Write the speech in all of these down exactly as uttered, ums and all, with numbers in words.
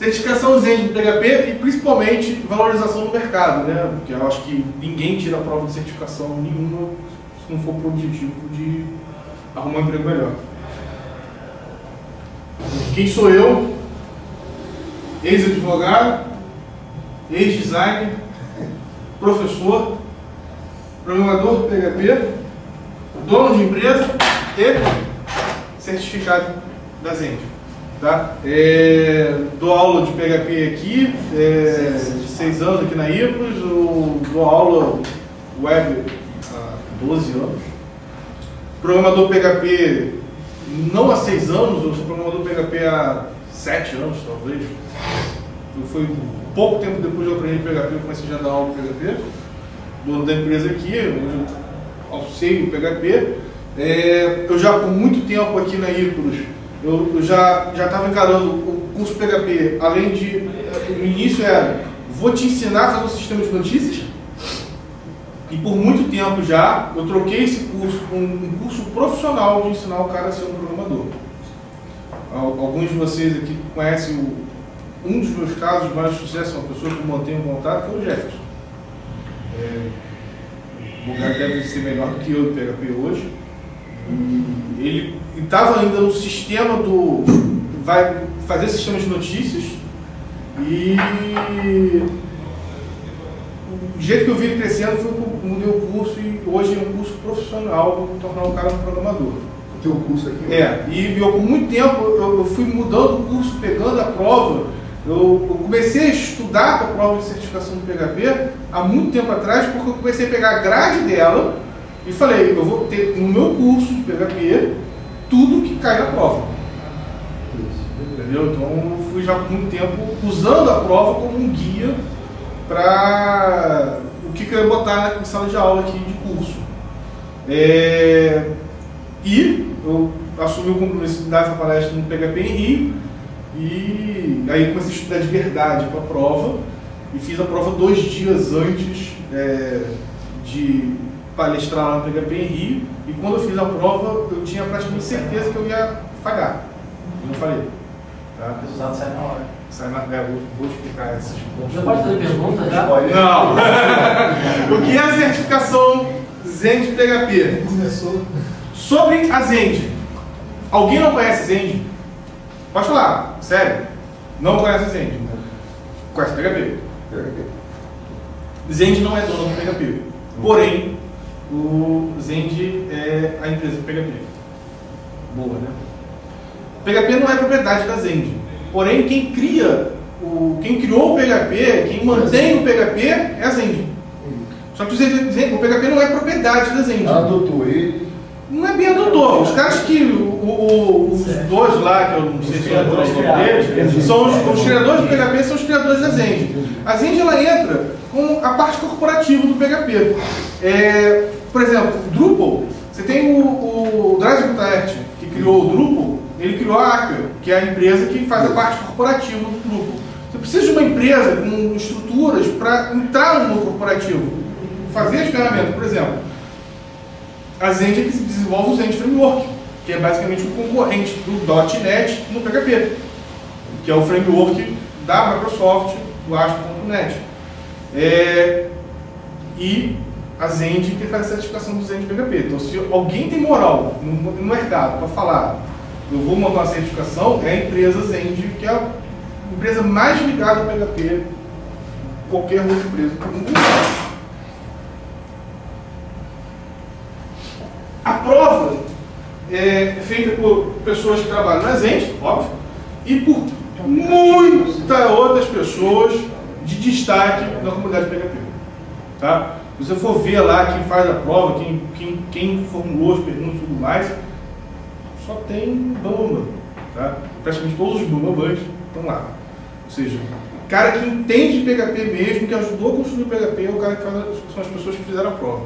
Certificação Zend do P H P e principalmente valorização no mercado, né? Porque eu acho que ninguém tira a prova de certificação nenhuma se não for para o objetivo de arrumar um emprego melhor. Quem sou eu? Ex-advogado, ex-designer, professor, programador P H P, dono de empresa e certificado da Zend. Tá? É, dou aula de P H P aqui, é, de seis anos aqui na Hipros, dou aula web há doze anos. Programador P H P não há seis anos, eu sou programador P H P há sete anos, talvez. Eu fui pouco tempo depois de eu aprender P H P, eu comecei já a dar aula de P H P. Dono da empresa aqui, onde eu auxilio o P H P. É, eu já, por muito tempo aqui na Hipros, eu, eu já já estava encarando o curso P H P, além de, no início era, vou te ensinar a fazer um sistema de notícias. E por muito tempo já, eu troquei esse curso com um curso profissional de ensinar o cara a ser um programador. Alguns de vocês aqui conhecem o, um dos meus casos de mais sucesso, uma pessoa que eu mantenho contato, que é o Jefferson. É, o lugar deve ser melhor do que eu no P H P hoje. E ele estava ainda no sistema do... vai fazer sistema de notícias e... o jeito que eu vi ele crescendo foi que eu mudei o curso e hoje é um curso profissional para tornar o cara um programador. O teu curso aqui? É, e eu, por muito tempo eu, eu fui mudando o curso, pegando a prova. Eu, eu comecei a estudar para a prova de certificação do P H P há muito tempo atrás, porque eu comecei a pegar a grade dela e falei, eu vou ter no meu curso de P H P tudo que cai na prova. Entendeu? Então eu fui já por muito tempo usando a prova como um guia para o que, que eu ia botar na sala de aula aqui de curso. É, e eu assumi o compromisso de dar essa palestra no P H P em Rio, e aí comecei a estudar de verdade para a prova, e fiz a prova dois dias antes é, de palestrar lá no P H P em Rio, e quando eu fiz a prova, eu tinha praticamente certeza que eu ia falhar. Eu não falei. Tá? O resultado sai na hora. Sai na, é, vou, vou explicar essas coisas. Você pode fazer pergunta já? Não. O que é a certificação Zend P H P? Começou. Sobre a Zend. Alguém não conhece Zend? Pode falar, sério. Não conhece Zend? Conhece P H P? P H P. Zend não é dono do P H P. Porém, o Zend é a empresa do P H P. Boa, né? P H P não é propriedade da Zend. Porém, quem cria, o, quem criou o P H P, quem mantém o P H P é a Zend. Só que o, Zend, o P H P não é propriedade da Zend. Ela adotou ele. Não é bem adotor. Os caras que, o, o, os dois lá, que eu não sei se é o nome deles, são os, os criadores do P H P, são os criadores da Zend. A Zend ela entra com a parte corporativa do P H P. É, por exemplo, o Drupal, você tem o, o Dries Butart, que criou o Drupal, ele criou a Acquia, que é a empresa que faz a parte corporativa do Drupal. Você precisa de uma empresa com estruturas para entrar no mundo corporativo, fazer as ferramentas. Por exemplo, a Zend é que se desenvolve o Zend Framework, que é basicamente o concorrente do .ponto net no P H P, que é o framework da Microsoft, do A S P ponto net. É, e a Zend que faz a certificação do Zend P H P. Então, se alguém tem moral no, no mercado para falar, eu vou montar uma certificação, é a empresa Zend, que é a empresa mais ligada ao P H P, qualquer outra empresa do mundo. A prova é feita por pessoas que trabalham na Zend, óbvio, e por muitas outras pessoas de destaque na comunidade P H P. Tá? Se você for ver lá quem faz a prova, quem, quem, quem formulou as perguntas e tudo mais, só tem Bamba. Tá? Praticamente todos os Bambambans estão lá. Ou seja, o cara que entende P H P mesmo, que ajudou a construir o P H P, é o cara que faz, são as pessoas que fizeram a prova.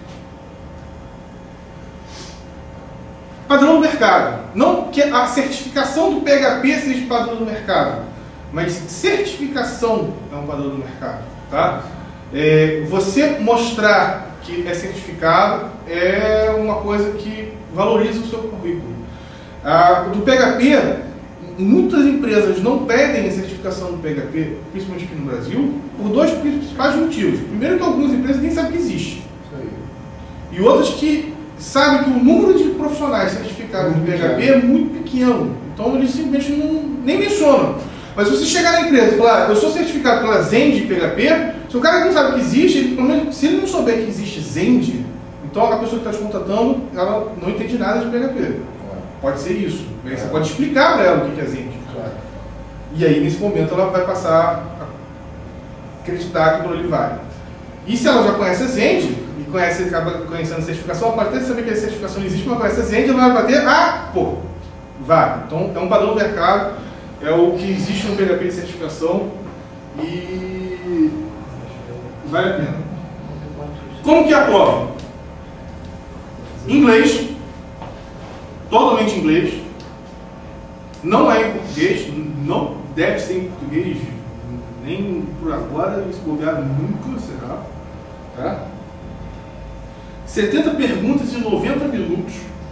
Padrão do mercado. Não que a certificação do P H P seja padrão do mercado, mas certificação é um padrão do mercado. Tá? É, você mostrar que é certificado é uma coisa que valoriza o seu currículo. Ah, do P H P, muitas empresas não pedem a certificação do P H P, principalmente aqui no Brasil, por dois principais motivos. Primeiro, que algumas empresas nem sabem que existe. Isso aí. E outras que sabem que o número de profissionais certificados no P H P é muito pequeno. Então, eles simplesmente não, nem mencionam. Mas se você chegar na empresa e falar, eu sou certificado pela Zend P H P, se o cara não sabe que existe, ele, pelo menos, se ele não souber que existe Zend, então a pessoa que está te contratando, ela não entende nada de P H P. Claro. Pode ser isso. Você claro. Pode explicar para ela o que é Zend. Claro. E aí, nesse momento, ela vai passar a acreditar que por ali vai. E se ela já conhece a Zend, e conhece, acaba conhecendo a certificação, ela pode até saber que a certificação não existe, mas conhece a Zend, ela vai bater, ah, pô, vai. Então, é um padrão do mercado, é o que existe no P H P de certificação e vale a pena. Como que é a prova? Inglês, totalmente em inglês, não é em português, não deve ser em português, nem por agora, se bobear nunca será. Tá? setenta perguntas em noventa minutos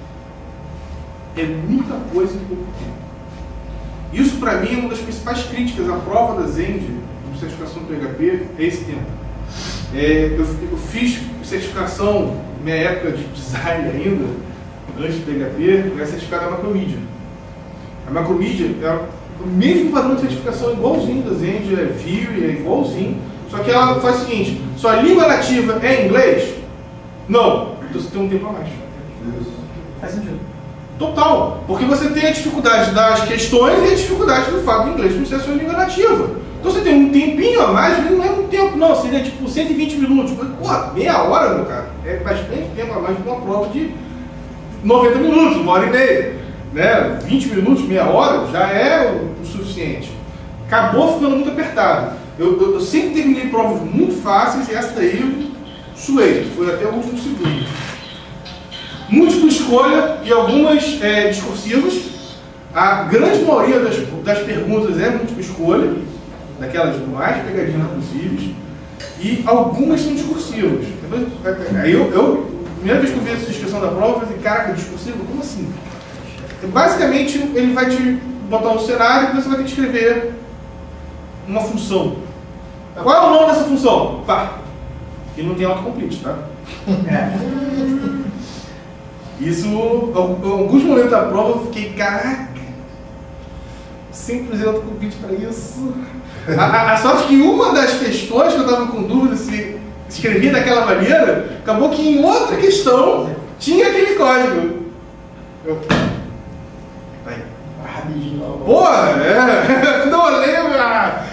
é muita coisa em pouco tempo. Isso para mim é uma das principais críticas à prova da Zend, de certificação do P H P, é esse tempo. É, eu, eu fiz certificação na minha época de design ainda, antes do P H P, eu era certificado da Macromedia. A Macromedia é o mesmo padrão de certificação, igualzinho da Zend, é Vue, é igualzinho, só que ela faz o seguinte, sua língua nativa é inglês? Não, então você tem um tempo a mais. Isso. Faz sentido. Total, porque você tem a dificuldade das questões e a dificuldade do fato do inglês não ser a sua língua nativa. Então você tem um tempinho a mais, não é um tempo, não, seria tipo cento e vinte minutos. Pô, meia hora, meu cara, é bastante tempo a mais para uma prova de noventa minutos, uma hora e meia. Né? vinte minutos, meia hora, já é o, o suficiente. Acabou ficando muito apertado. Eu, eu, eu sempre terminei provas muito fáceis e essa daí eu suei, foi até o último segundo. Múltipla escolha e algumas é, discursivas. A grande maioria das, das perguntas é múltipla escolha, daquelas mais pegadinhas possíveis, e algumas são discursivas. Aí eu, eu, primeira vez que eu vi essa descrição da prova, eu falei, caraca, discursivo? Como assim? Basicamente, ele vai te botar um cenário e você vai ter que escrever uma função. Qual é o nome dessa função? Pá. E não tem autocomplete, tá? É. Isso, em alguns momentos da prova, eu fiquei, caraca, sempre usei autocomplete para isso. A, a, a sorte que uma das questões que eu estava com dúvida se escrevia daquela maneira, acabou que em outra questão tinha aquele código. Eu... Tá aí. Porra, é. Não lembra.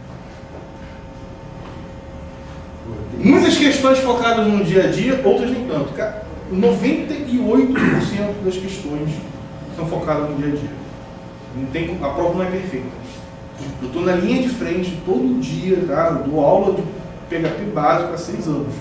Muitas questões focadas no dia a dia, outras nem tanto. noventa e oito por cento das questões são focadas no dia a dia. Não tem, a prova não é perfeita. Eu estou na linha de frente todo dia, cara. Eu dou aula de P H P básico há seis anos.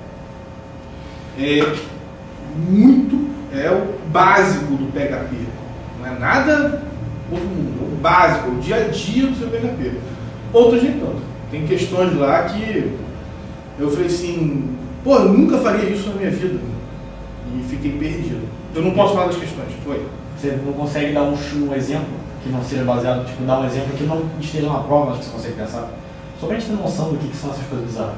É muito, é o básico do P H P. Não é nada outro mundo, é o básico, é o dia a dia do seu P H P. Outras nem tanto. Tem questões lá que eu falei assim, pô, eu nunca faria isso na minha vida. E fiquei perdido. Eu não posso falar das questões. Foi. Você não consegue dar um, um exemplo que não seja baseado, tipo, dar um exemplo que não esteja na prova, mas que você consegue pensar? Só pra gente ter noção do que, que são essas coisas bizarras.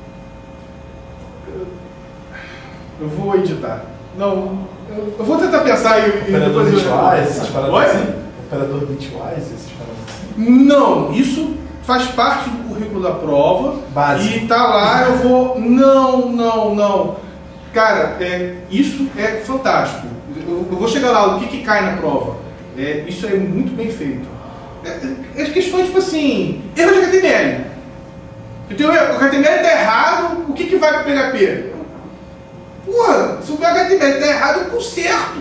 Eu, eu vou editar. Não, eu, eu vou tentar pensar e, e Operador depois eu... bitwise, essas paradas Oi? assim? Operador bitwise, essas paradas assim? Não, isso faz parte do currículo da prova. Básico. E tá lá, eu vou... Não, não, não. Cara, é, isso é fantástico. Eu, eu vou chegar lá, o que, que cai na prova? É, isso é muito bem feito. É, as questões, tipo assim, erro de H T M L. Então, o H T M L está errado, o que, que vai para o P H P? Porra, se o H T M L está errado, eu conserto.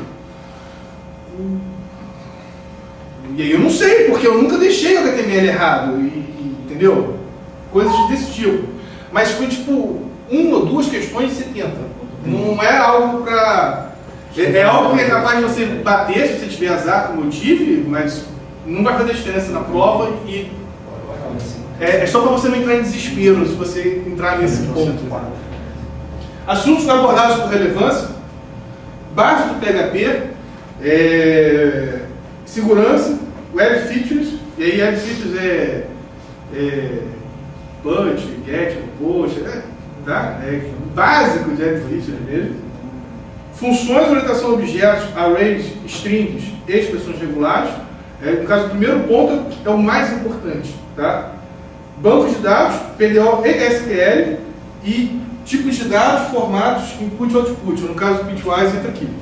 E aí eu não sei, porque eu nunca deixei o H T M L errado, e, e, entendeu? Coisas desse tipo. Mas foi tipo uma ou duas questões de setenta. Não é algo para... É, é algo que é capaz de você bater se você tiver azar, como eu tive, mas não vai fazer diferença na prova e é, é só para você não entrar em desespero se você entrar nesse ponto. Assuntos abordados por relevância, base do P H P, é, segurança, Web Features, e aí Web Features é, é punch, get, post, né? Tá? É básico de Web Features mesmo. Funções de orientação a objetos, arrays, strings e expressões regulares. É, no caso, o primeiro ponto é o mais importante. Tá? Bancos de dados, P D O e S Q L, e tipos de dados, formatos, input e output. No caso, o Bitwise entra aqui.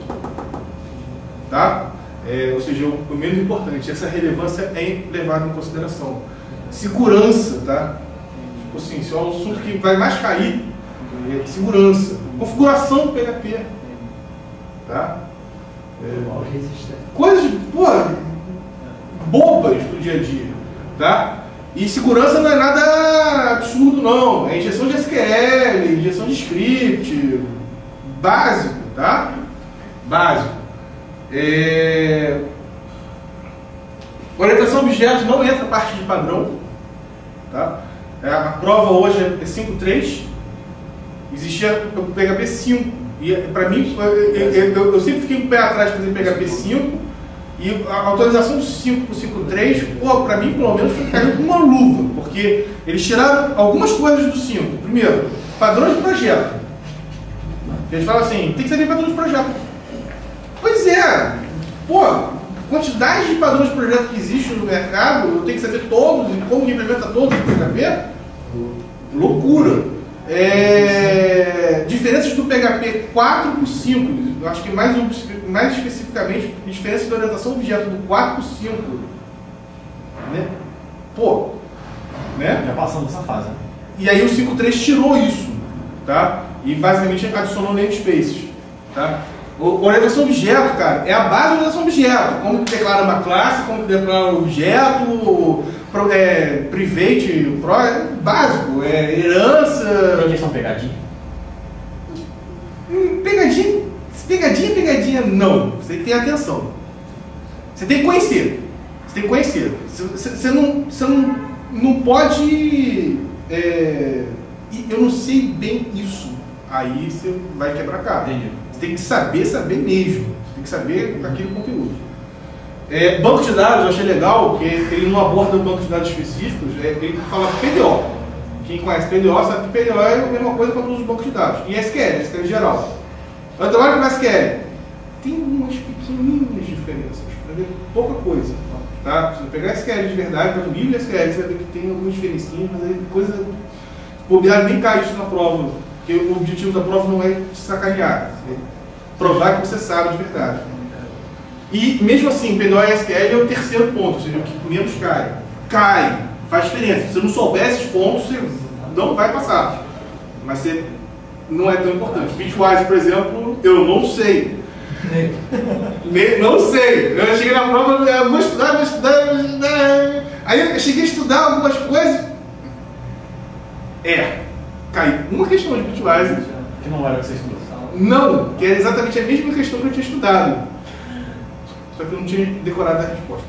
Tá? É, ou seja, o, o menos importante. Essa relevância é levada em consideração. Segurança, tá? Tipo assim, isso é um assunto que vai mais cair. É, segurança. Configuração do P H P. Tá? É, coisas, pô, bobas do dia a dia. Tá? E segurança não é nada absurdo, não. É injeção de S Q L, injeção de script, básico, tá? Básico. É... Orientação a objetos não entra parte de padrão, tá? A prova hoje é cinco ponto três, existia o P H P cinco, e para mim, eu, eu, eu sempre fiquei um pé atrás de fazer P H P cinco, e a atualização do cinco para o cinco ponto três, pô, para mim, pelo menos, foi caindo com uma luva, porque eles tiraram algumas coisas do cinco. Primeiro, padrões de projeto. Eles falam assim, tem que saber padrões de projeto. Pois é, pô, quantidade de padrões de projeto que existe no mercado, eu tenho que saber todos e como implementa todos no P H P? Loucura. É... Diferenças do P H P quatro para o cinco, eu acho que mais, mais especificamente, diferença de orientação objeto do quatro para o cinco. Né? Pô, né? Já passamos essa fase. Né? E aí o cinco ponto três tirou isso, tá? E basicamente adicionou namespaces, tá? O orientação objeto, cara, é a base da orientação objeto. Como declara uma classe, como declara um objeto, pro, é, private, pro, é básico, é herança. Tem questão pegadinha? Hum, pegadinha, pegadinha, pegadinha, não. Você tem que ter atenção. Você tem que conhecer. Você tem que conhecer. Você, você, não, você não, não pode. É, eu não sei bem isso. Aí você vai quebrar a cara. Entendi. Tem que saber, saber mesmo. Tem que saber aquele conteúdo. É, banco de dados, eu achei legal, porque ele não aborda um banco de dados específicos, é, ele fala P D O. Quem conhece P D O sabe que P D O é a mesma coisa para todos os bancos de dados. E S Q L, S Q L geral. Eu trabalho com S Q L. Tem umas pequenininhas diferenças, pouca coisa. Tá? Se você pegar S Q L de verdade, para o livro de S Q L, você vai ver que tem algumas diferencinhas, mas aí coisa. Bobear nem cai isso na prova. Porque o objetivo da prova não é te sacanear, é provar que você sabe de verdade. E mesmo assim, P D O e S Q L é o terceiro ponto, ou seja, o que menos cai. Cai, faz diferença. Se você não souber esses pontos, você não vai passar. Mas você não é tão importante. Bitwise, por exemplo, eu não sei. Não sei. Eu cheguei na prova, eu vou estudar, vou estudar, vou estudar. Aí eu cheguei a estudar algumas coisas. É. Caiu uma questão de Bitwise. Que não era o que você estudou. Não, que era exatamente a mesma questão que eu tinha estudado. Só que eu não tinha decorado a resposta.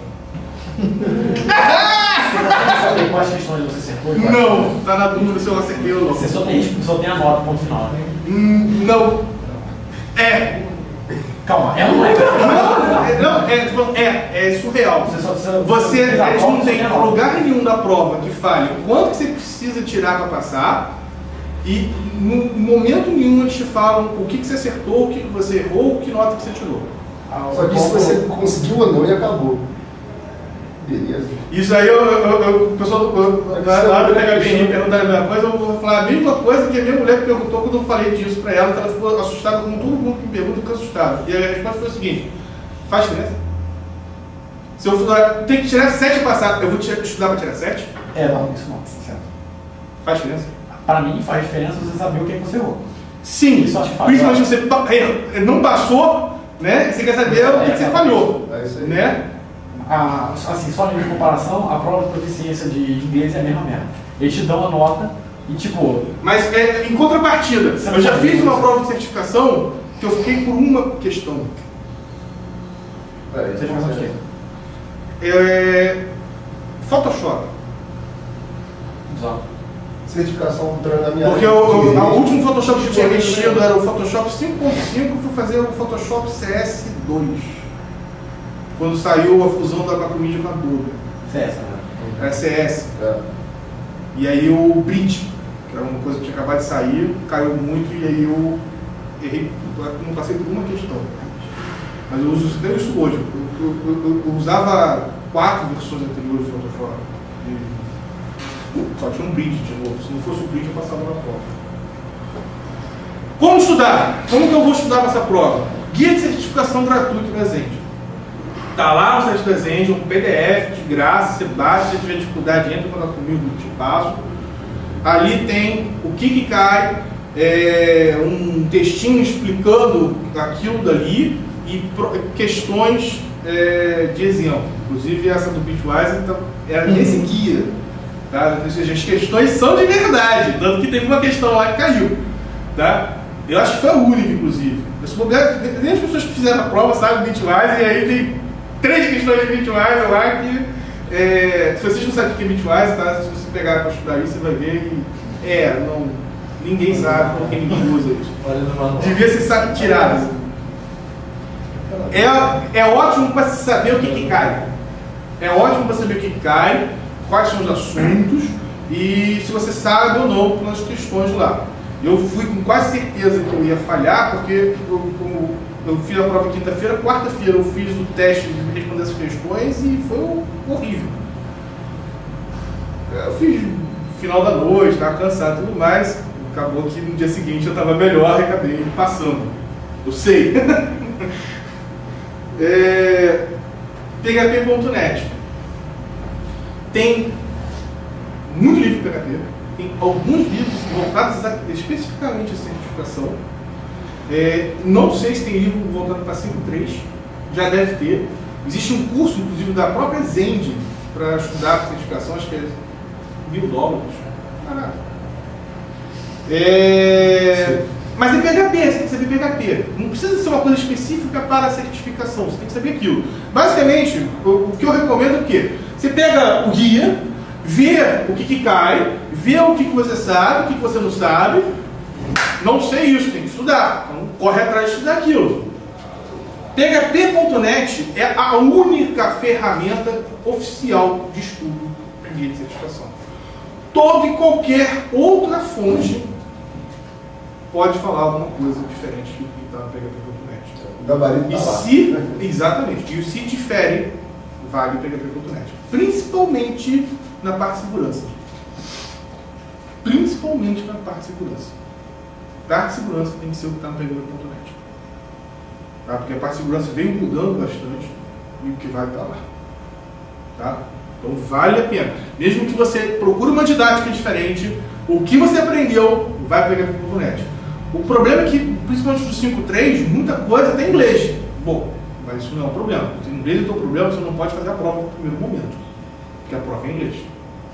Você sabe quais questões você acertou? Não, tá na dúvida se eu acertei ou não. Você só tem, só tem a nota, ponto final. Né? Hum, não. É. Calma, é ou não é? Não, é, não, é, é, é surreal. Você, só, você, você eles não tem lugar nenhum da prova que fale o quanto que você precisa tirar para passar. E no momento nenhum eles te falam o que, que você acertou, o que, que você errou, que nota que você tirou. Só disse se você conseguiu ou não e acabou. Beleza. Isso aí, eu, eu, eu, o pessoal lá do P H P N perguntar a mesma coisa, eu vou falar a mesma coisa que a minha mulher perguntou quando eu falei disso para ela, que ela ficou assustada, como todo mundo que me pergunta fica assustado. E a resposta foi o seguinte: faz diferença? Se eu tem que tirar sete para passar, eu vou estudar para tirar sete? É, não, isso não. Certo. Faz diferença? Para mim faz diferença você saber o que, é que você errou. Sim, isso acho que faz. Principalmente se você não passou, né? Você quer saber é, o que, é, que você falhou. É isso aí. Né? A, assim, só em comparação, a prova de proficiência de inglês é a mesma mesmo. Eles te dão a nota e tipo. Mas é, em contrapartida, eu já fiz uma prova de certificação que eu fiquei por uma questão. Peraí, você já faz o quê? É, Photoshop. Exato. Certificação na minha. Porque o, o, o último Photoshop que eu tinha mexido era o Photoshop cinco ponto cinco, fui fazer o Photoshop C S dois. quando saiu a fusão da Macromedia com a Adobe. C S, né? Era C S. É. E aí o Bridge, que era uma coisa que tinha acabado de sair, caiu muito e aí eu errei, não passei por uma questão. Mas eu uso até isso hoje. Eu, eu, eu, eu usava quatro versões anteriores do Photoshop. E só tinha um Bridge de novo. Se não fosse o Bridge, eu passava na prova. Como estudar? Como que eu vou estudar essa prova? Guia de certificação gratuito da Zendio. Está lá no site da Zendio, um P D F de graça, você baixa, se tiver dificuldade, entra em contato comigo, te passo. Ali tem o que que cai, é, um textinho explicando aquilo dali e pro, questões é, de exemplo. Inclusive essa do Bitwise então, era nesse guia. Tá? Ou seja, as questões são de verdade, tanto que teve uma questão lá que caiu. Tá? Eu acho que foi a única, inclusive. Nem as pessoas que fizeram a prova sabem do Bitwise, e aí tem três questões de Bitwise lá que, é, se vocês não sabem o que é Bitwise, tá? Se você pegar para estudar isso, você vai ver e, é, não, ninguém sabe, porque ninguém usa isso. Devia ser sabe tirado. É, é ótimo para se saber o que, que cai. É ótimo para saber o que, que cai, quais são os assuntos e se você sabe ou não pelas questões lá. Eu fui com quase certeza que eu ia falhar, porque eu, como eu fiz a prova quinta-feira, quarta-feira eu fiz o teste de responder essas questões e foi horrível. Eu fiz no final da noite, estava cansado e tudo mais, acabou que no dia seguinte eu estava melhor e acabei passando. Eu sei. é, P H P ponto net. Tem muito livro de P H P. Tem alguns livros voltados a, especificamente à certificação. É, não sei se tem livro voltado para cinco ponto três, já deve ter. Existe um curso, inclusive, da própria Zendio para estudar a certificação, acho que é mil dólares. Caraca. É, mas é P H P, você tem que saber P H P. Não precisa ser uma coisa específica para a certificação, você tem que saber aquilo. Basicamente, o, o que eu recomendo é o quê? Você pega o guia, vê o que, que cai, vê o que, que você sabe, o que, que você não sabe. Não sei isso, tem que estudar. Então, corre atrás de estudar aquilo. P H P ponto net é a única ferramenta oficial de estudo de guia de certificação. Toda e qualquer outra fonte pode falar alguma coisa diferente do que está no P H P ponto net. O gabarito E tá lá. se, exatamente, e se difere, vale o P H P ponto net. Principalmente na parte de segurança. Principalmente na parte de segurança. A parte de segurança tem que ser o que está no P H P ponto net. Tá? Porque a parte de segurança veio mudando bastante e o que vai estar lá. Tá? Então vale a pena. Mesmo que você procure uma didática diferente, o que você aprendeu vai para o P H P ponto net. O problema é que, principalmente do cinco ponto três, muita coisa tem inglês. Bom, mas isso não é um problema. Se o inglês é o teu problema, você não pode fazer a prova no primeiro momento. Porque a prova é em inglês.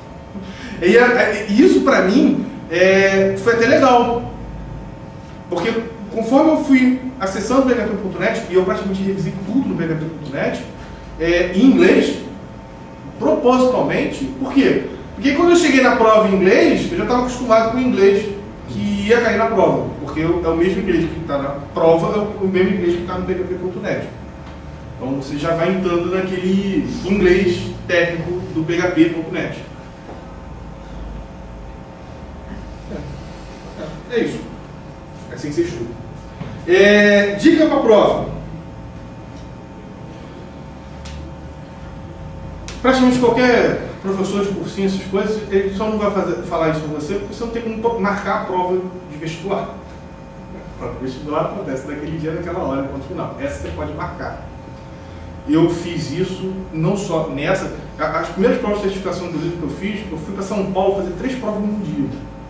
E isso, para mim, é, foi até legal. Porque conforme eu fui acessando o P H P ponto net, e eu praticamente revisei tudo no P H P ponto net, é, em inglês, propositalmente. Por quê? Porque quando eu cheguei na prova em inglês, eu já estava acostumado com o inglês que ia cair na prova. Porque é o mesmo inglês que está na prova, é o mesmo inglês que está no P H P ponto net. Então você já vai entrando naquele inglês técnico do P H P ponto net. É, é isso. É assim que você estuda. É, dica para a prova. Praticamente qualquer professor de cursinho, essas coisas, ele só não vai fazer, falar isso para você porque você não tem como marcar a prova de vestibular. A prova de vestibular acontece daquele dia, naquela hora, no ponto final. Essa você pode marcar. Eu fiz isso não só nessa. As primeiras provas de certificação, inclusive, que eu fiz, eu fui para São Paulo fazer três provas no dia.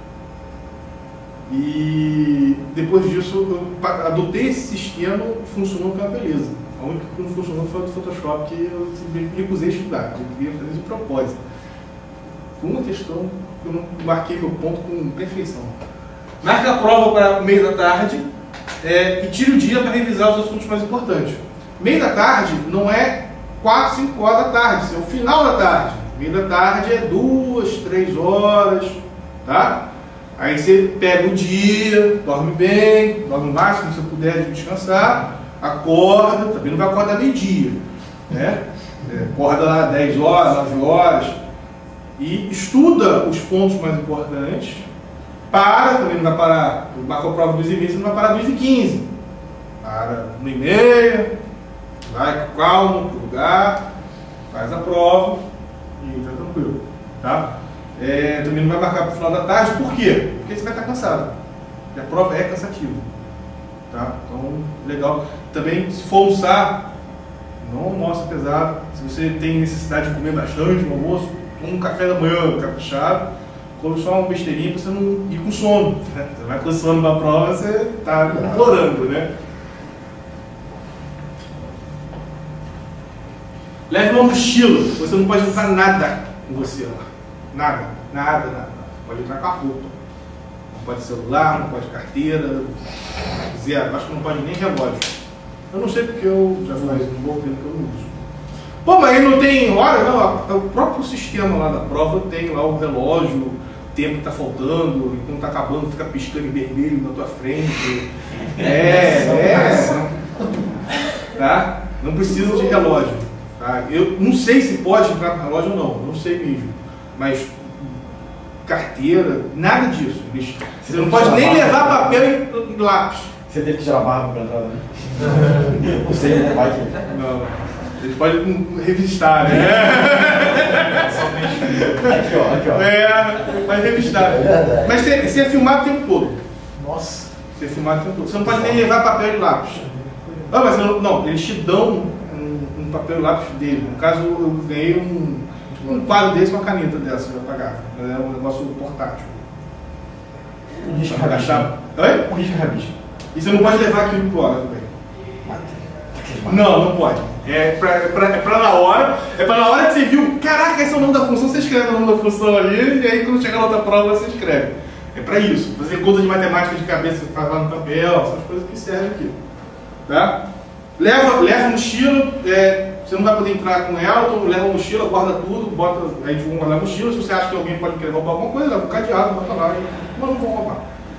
E depois disso eu adotei esse sistema, funcionou com a beleza. A única que não funcionou foi o do Photoshop, que eu me recusei a estudar, eu queria fazer de propósito. Foi uma questão que eu não marquei meu ponto com perfeição. Marca a prova para o meio da tarde é, e tire o dia para revisar os assuntos mais importantes. Meio da tarde não é quatro, cinco horas da tarde, é o final da tarde. Meio da tarde é duas, três horas, tá? Aí você pega o dia, dorme bem, dorme o máximo que você puder descansar, acorda, também não vai acordar meio-dia. né? É, acorda lá dez horas, nove horas e estuda os pontos mais importantes. Para, também não vai parar, marcou a prova duas e vinte, você não vai parar duas e quinze. Para uma e meia, vai com calma, pro lugar, faz a prova e tá tranquilo, tá? É, também não vai marcar para o final da tarde, por quê? Porque você vai estar cansado. E a prova é cansativa, tá? Então, legal. Também, se for almoçar, não almoça pesado. Se você tem necessidade de comer bastante no almoço, toma um café da manhã caprichado, come só uma besteirinha para você não ir com sono. Você vai com sono na prova, você está implorando, né? Leve uma mochila, você não pode levar nada com você lá. Nada, nada, nada. Pode entrar com a roupa. Não pode celular, não pode carteira, zero. Acho que não pode nem relógio. Eu não sei porque eu já faz um bom tempo que eu não uso. Pô, mas aí não tem hora? Não, o próprio sistema lá da prova tem lá o relógio, o tempo que está faltando, e quando está acabando fica piscando em vermelho na tua frente. É, é. Tá? Não precisa de relógio. Tá? Eu não sei se pode entrar com relógio ou não, não sei mesmo. Mas carteira, nada disso. Você não pode nem levar papel e lápis. Você teve que tirar a barba para entrar, né? Não sei, né? Vai que... Não. Eles podem revistar, né? Aqui, ó, aqui, ó. É, vai revistar. É mas você, você é filmado o tempo todo. Nossa. Você é filmado o tempo todo. Você não pode nem levar papel e lápis. Não, mas não, não eles te dão um, um papel e lápis dele. No caso, eu ganhei um, um quadro desse com uma caneta dessa, eu pagar. É um negócio portátil. Um risco Pra agachar. Oi? Um risco rabisco. E você não pode levar aquilo pro hora também. Não, não pode. É pra, é, pra, é pra na hora, é pra na hora que você viu, caraca, esse é o nome da função, você escreve o nome da função ali, e aí quando chegar na outra prova você escreve. É pra isso. Fazer conta de matemática de cabeça, você faz lá no papel, essas coisas que servem aqui. Tá? Leva, leva a mochila, é, você não vai poder entrar com ela, então leva a mochila, guarda tudo, bota aí de uma na mochila, se você acha que alguém pode querer roubar alguma coisa, leva um cadeado, bota lá, mas não vão roubar.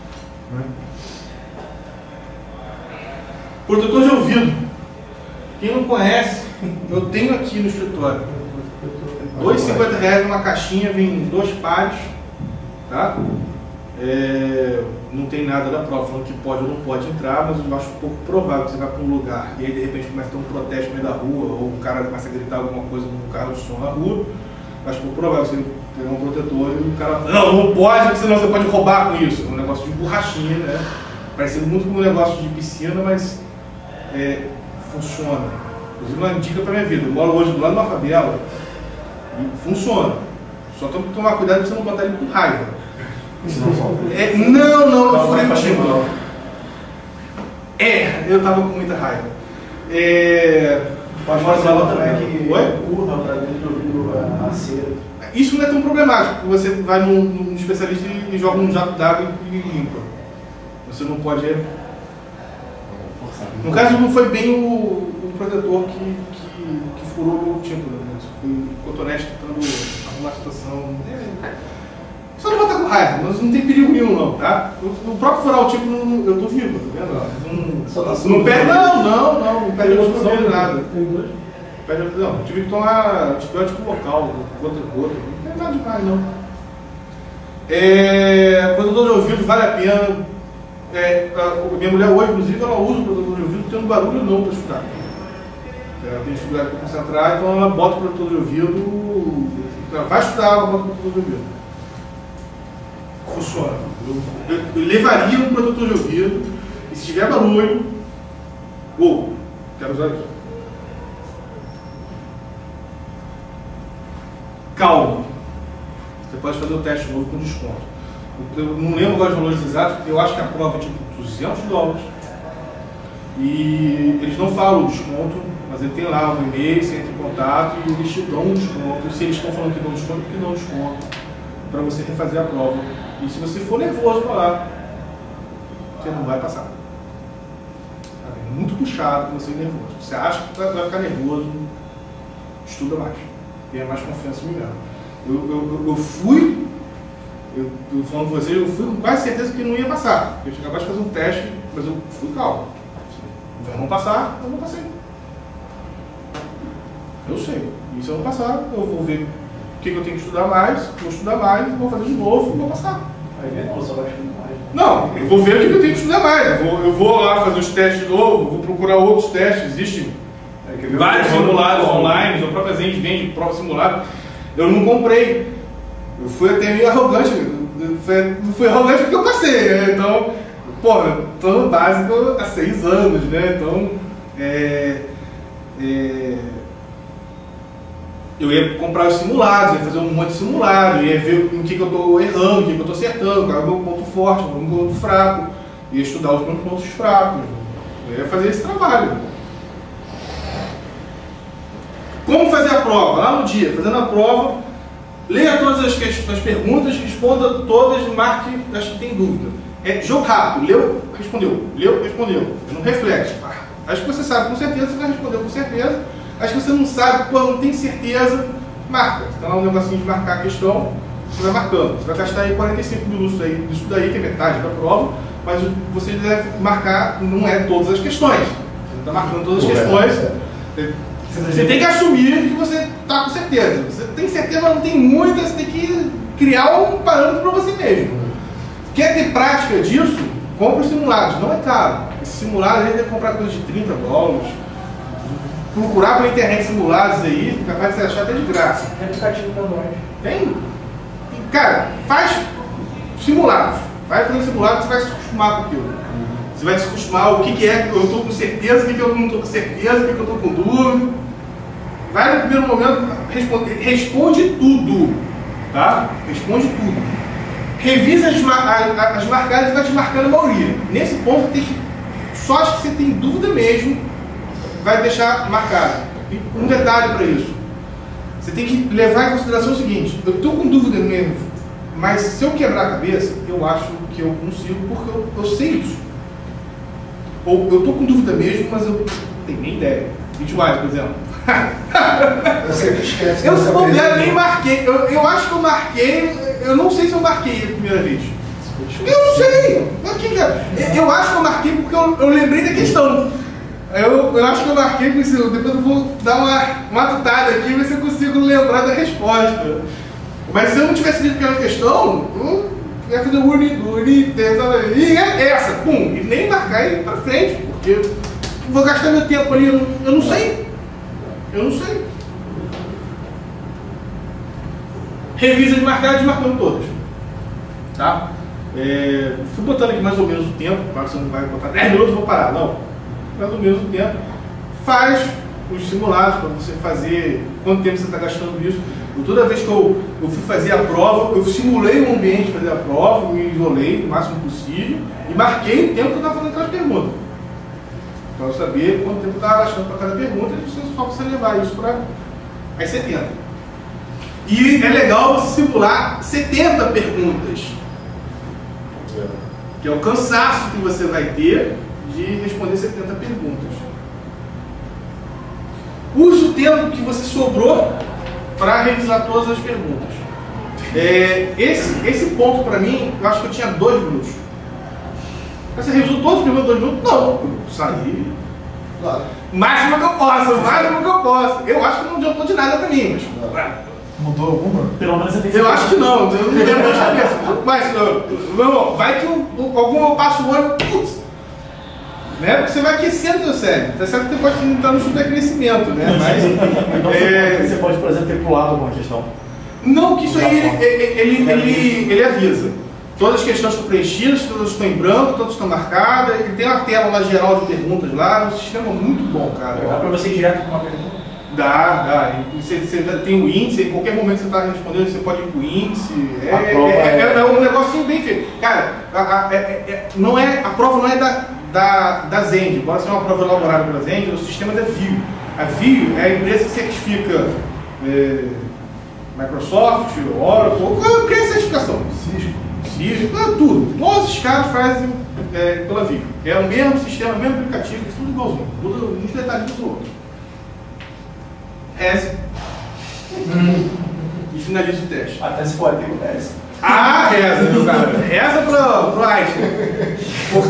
Protetor de ouvido. Quem não conhece, eu tenho aqui no escritório. dois reais e cinquenta centavos numa caixinha, vem dois pares, tá? É, não tem nada da prova falando que pode ou não pode entrar, mas eu acho um pouco provável que você vai para um lugar e aí de repente começa a ter um protesto no meio da rua, ou um cara começa a gritar alguma coisa no carro de som na rua. Eu acho pouco provável você pegar um protetor e o cara fala, não, não pode, porque senão você pode roubar com isso. É um negócio de borrachinha, né? Parecendo muito com um negócio de piscina, mas é, funciona. Inclusive uma dica para minha vida, eu moro hoje do lado de uma favela e funciona. Só tem que tomar cuidado para você não botar ele com raiva. É, não, não, eu furei o tímpano. É, eu tava com muita raiva. É, Pode fazer fazer uma também que Oi? empurra para dentro do ouvido a cera. Isso não é tão problemático, porque você vai num, num especialista e joga um jato d'água e limpa. Você não pode. No caso, não foi bem o, o protetor que, que, que furou o tímpano, né? Foi o cotonete tentando arrumar a situação. É, só não botar com raiva, mas não tem perigo nenhum não, tá? O próprio furar o tímpano, eu tô vivo, tá vendo? Não, Só tá não perde, não, não, não, não perde Tem não perde nada. Tem dois? Perde, não, eu tive que tomar antibiótico local, gota a gota, não tem nada demais não. É, protetor de ouvido vale a pena. É, a minha mulher hoje, inclusive, ela usa o protetor de ouvido tendo barulho não para estudar. Ela tem dificuldade para concentrar, então ela bota o protetor de ouvido, ela vai estudar, ela bota o protetor de ouvido. Funciona. Eu, eu, eu levaria um protetor de ouvido e se tiver barulho, ou, quero usar isso. Calma. Você pode fazer o teste novo com desconto. Eu não lembro agora os valores exatos, eu acho que a prova é tipo duzentos dólares. E eles não falam o desconto, mas ele tem lá um e-mail, você entra em contato e eles te dão um desconto. E se eles estão falando que dão desconto, que dão desconto para você refazer a prova. E se você for nervoso para lá, você não vai passar. É muito puxado você ir nervoso. Você acha que vai ficar nervoso, estuda mais. Tenha mais confiança em mim mesmo. Eu, eu, eu fui, eu, eu falando com vocês, eu fui com quase certeza que não ia passar. Eu tinha acabado de fazer um teste, mas eu fui calmo. Eu não passar, eu não passei. Eu sei. E se eu não passar, eu vou ver o que, que eu tenho que estudar mais, vou estudar mais, vou fazer de novo e vou passar. Vai ver, não, só vai estudar mais. Não, eu vou ver o que, que eu tenho que estudar mais. Eu vou, eu vou lá fazer os testes de novo, vou procurar outros testes. Existem É, vários simulados online, a própria Zend vende prova simulada. Eu não comprei. Eu fui até meio arrogante. Eu fui, fui arrogante porque eu passei, né? Então, pô, eu tô no básico há seis anos, né? Então, é, é, eu ia comprar os simulados, ia fazer um monte de simulado, ia ver em que, que eu estou errando, o que, que eu estou acertando, qual é o meu ponto forte, qual é o meu ponto fraco, ia estudar os meus pontos fracos, eu ia fazer esse trabalho. Como fazer a prova? Lá no dia, fazendo a prova, leia todas as, as perguntas, responda todas e marque as que tem dúvida. É jogo rápido, leu, respondeu, leu, respondeu, não reflete. Acho que você sabe com certeza, você vai responder com certeza. Acho que você não sabe, pô, não tem certeza, marca. Você tem lá um negocinho de marcar a questão, você vai marcando. Você vai gastar aí quarenta e cinco minutos aí, disso daí, que é metade da prova, mas você deve marcar, não é todas as questões. Você está marcando todas as questões. Você tem que assumir que você está com certeza. Você tem certeza, mas não tem muita, você tem que criar um parâmetro para você mesmo. Quer ter prática disso? Compre os simulados, não é caro. Esse simulado a gente deve comprar coisa de trinta dólares. Procurar pela internet simulados aí, capaz de você achar até de graça. Tem aplicativo para nós. Tem? E, cara, faz simulados. Vai fazer simulados, você vai se acostumar com aquilo. Você vai se acostumar o que, que é que eu estou com certeza, o que, que eu não estou com certeza, o que, que eu estou com dúvida. Vai no primeiro momento, responde, responde tudo. Tá? Responde tudo. Revisa as, as, as marcadas e vai te marcando a maioria. Nesse ponto, tem que, só acho que você tem dúvida mesmo, vai deixar marcado. E um detalhe para isso. Você tem que levar em consideração o seguinte, eu estou com dúvida mesmo, mas se eu quebrar a cabeça, eu acho que eu consigo, porque eu, eu sei isso. Ou eu estou com dúvida mesmo, mas eu não tenho nem ideia. vinte mais, por exemplo. Eu sempre esquece. Eu se bobear, nem marquei. Eu, eu acho que eu marquei, eu não sei se eu marquei a primeira vez. Eu não sei. Eu, eu acho que eu marquei porque eu, eu lembrei da questão. Eu, eu acho que eu marquei, depois eu vou dar uma matutada aqui e ver se eu consigo lembrar da resposta. Mas se eu não tivesse lido aquela questão, eu ia fazer o uni, uni, e é essa, pum, e nem marcar e ir pra frente, porque eu vou gastar meu tempo ali, eu, eu não sei. Eu não sei. Revisa de marcar, desmarcando todas. Tá? É, fui botando aqui mais ou menos o tempo, claro que você não vai botar dez minutos e vou parar, não. Mais ou menos o tempo. Faz os simulados para você fazer quanto tempo você está gastando isso. Eu, toda vez que eu, eu fui fazer a prova, eu simulei o ambiente de fazer a prova, me isolei o máximo possível e marquei o tempo que eu estava fazendo aquelas perguntas. Para eu saber quanto tempo eu estava gastando para cada pergunta e você só precisa levar isso para as setenta. E é legal você simular setenta perguntas. Que é o cansaço que você vai ter de responder setenta perguntas. Use o tempo que você sobrou para revisar todas as perguntas. É, esse, esse ponto para mim, eu acho que eu tinha dois minutos. Você revisou todos os primeiros dois minutos? Não, eu saí. Claro. Máximo que eu posso, o máximo que eu posso. Eu acho que não adiantou de nada para mim, mas... Mudou alguma? Pelo menos você tem que Eu acho que não, eu não lembro de cabeça. Mas, meu irmão, vai que algum eu passo o olho, putz, né? Porque você vai aquecendo o seu cérebro. Tá certo que você pode estar no supercrescimento, né? Mas, então é... você pode, por exemplo, ter pulado alguma questão. Não, que isso aí ele, ele, ele, ele avisa. Todas as questões estão preenchidas, todas estão em branco, todas estão marcadas. Ele tem uma tela lá geral de perguntas lá, um sistema muito bom, cara. Dá para você ir direto com uma pergunta? Dá, dá. E você, você tem o índice, em qualquer momento que você está respondendo, você pode ir para o índice. É, A prova é, é, é... é um negocinho bem feito. Cara, a, a, é, é, não é, a prova não é da, da, da Zend, embora seja uma prova elaborada pela Zend, o sistema é da Vio. A Vio é a empresa que certifica é, Microsoft, Oracle, que é a certificação? Cisco. Cisco, é tudo. Todos os caras fazem é, pela Vio. É o mesmo sistema, o mesmo aplicativo, tudo igualzinho. Tudo uns detalhes do outro. Reze. Hum. E finaliza o teste. Até se for até o teste. Ah, reza, meu cara. Reza pro, pro Einstein.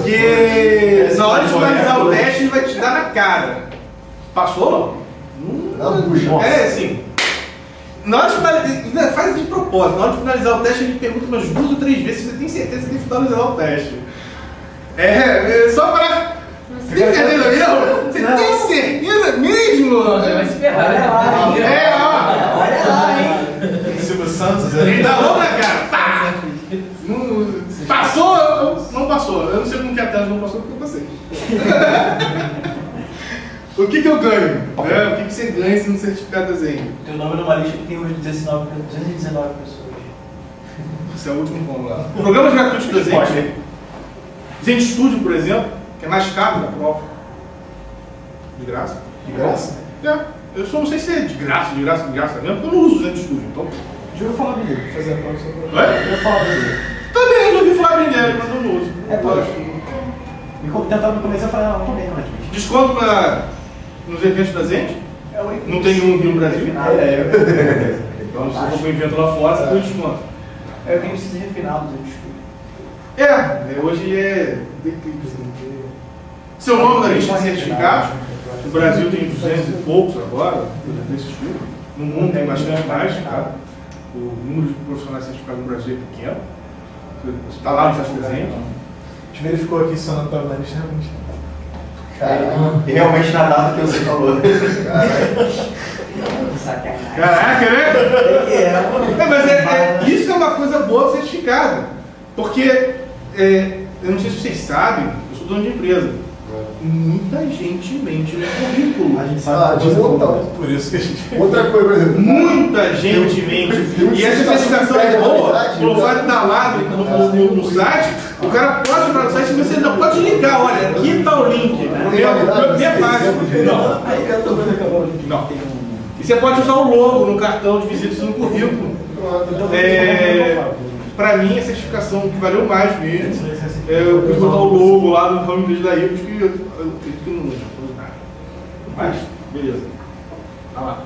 Porque na hora de finalizar o teste, ele vai te dar na cara. Passou? Não? Dá uma puxa. É, assim. Na hora de finalizar, faz de propósito. Na hora de finalizar o teste, a gente pergunta umas duas ou três vezes se você tem certeza que tem que finalizar o teste. É, é só para. Você tem certeza mesmo? Você Não. tem certeza mesmo? Você vai se ferrar. Olha lá, hein? É, ó. Olha lá, hein? Silvio Santos, ele dá logo na cara. Pá! Não- Passou? Não passou. Eu não sei como que a tela não passou, porque eu passei. O que que eu ganho? É, o que que você ganha se no certificado desenho? Teu nome numa lista que tem hoje duzentas e dezenove pessoas. Esse é o último ponto lá. Programas gratuitos de desenho. Pode. Desenho Studio, por exemplo, que é mais caro da prova. De graça. De graça? É. Eu só não sei se é de graça, de graça, de graça mesmo, porque eu não uso o Desenho Studio. Então. Já ouviu falar dele? Vou fazer a prova só pra. Oi? Eu vou falar dele. Também eu já ouvi falar bem dele, mas eu não uso. É, Eu pô. gosto. Me tentaram no começo, eu falei, ah, não tô bem, não é difícil. Desconto pra, nos eventos da gente? É o único. Não tem um aqui no Brasil? Refinado. É, Então, se eu for para um evento lá fora, você tem um desconto. É o que precisa refinar dos estudos. É, hoje ele é declive. Seu nome na lista de certificados, o Brasil tem duzentos e poucos agora, desses tipos. No mundo tem bastante mais, tá? O número de profissionais certificados no Brasil é pequeno. Está lá no site presente. A gente verificou aqui se o nome estava na lista realmente. Caramba. E realmente na data que você falou. Sacanagem. Caraca, né? É, mas é, é- isso é uma coisa boa do certificado. Porque, é, eu não sei se vocês sabem, eu sou dono de empresa. Muita gente mente no currículo. A gente Ah, sabe de que montão. Por isso que a gente. Outra coisa, por exemplo. Muita gente mente. E essa certificação é boa, pelo fato de estar lá no, no- no- no site, o cara pode entrar no site e você não pode ligar, olha, aqui está o link, né? Minha, minha página. Não. Aí eu tô vendo que agora a gente Não. tem um. E você pode usar o logo no cartão de visitas e no currículo. É, para mim, a certificação que valeu mais mesmo, é, eu quis botar o logo lá no homepage da I B, que eu eu acredito que não usa. Mas, beleza. Tá lá.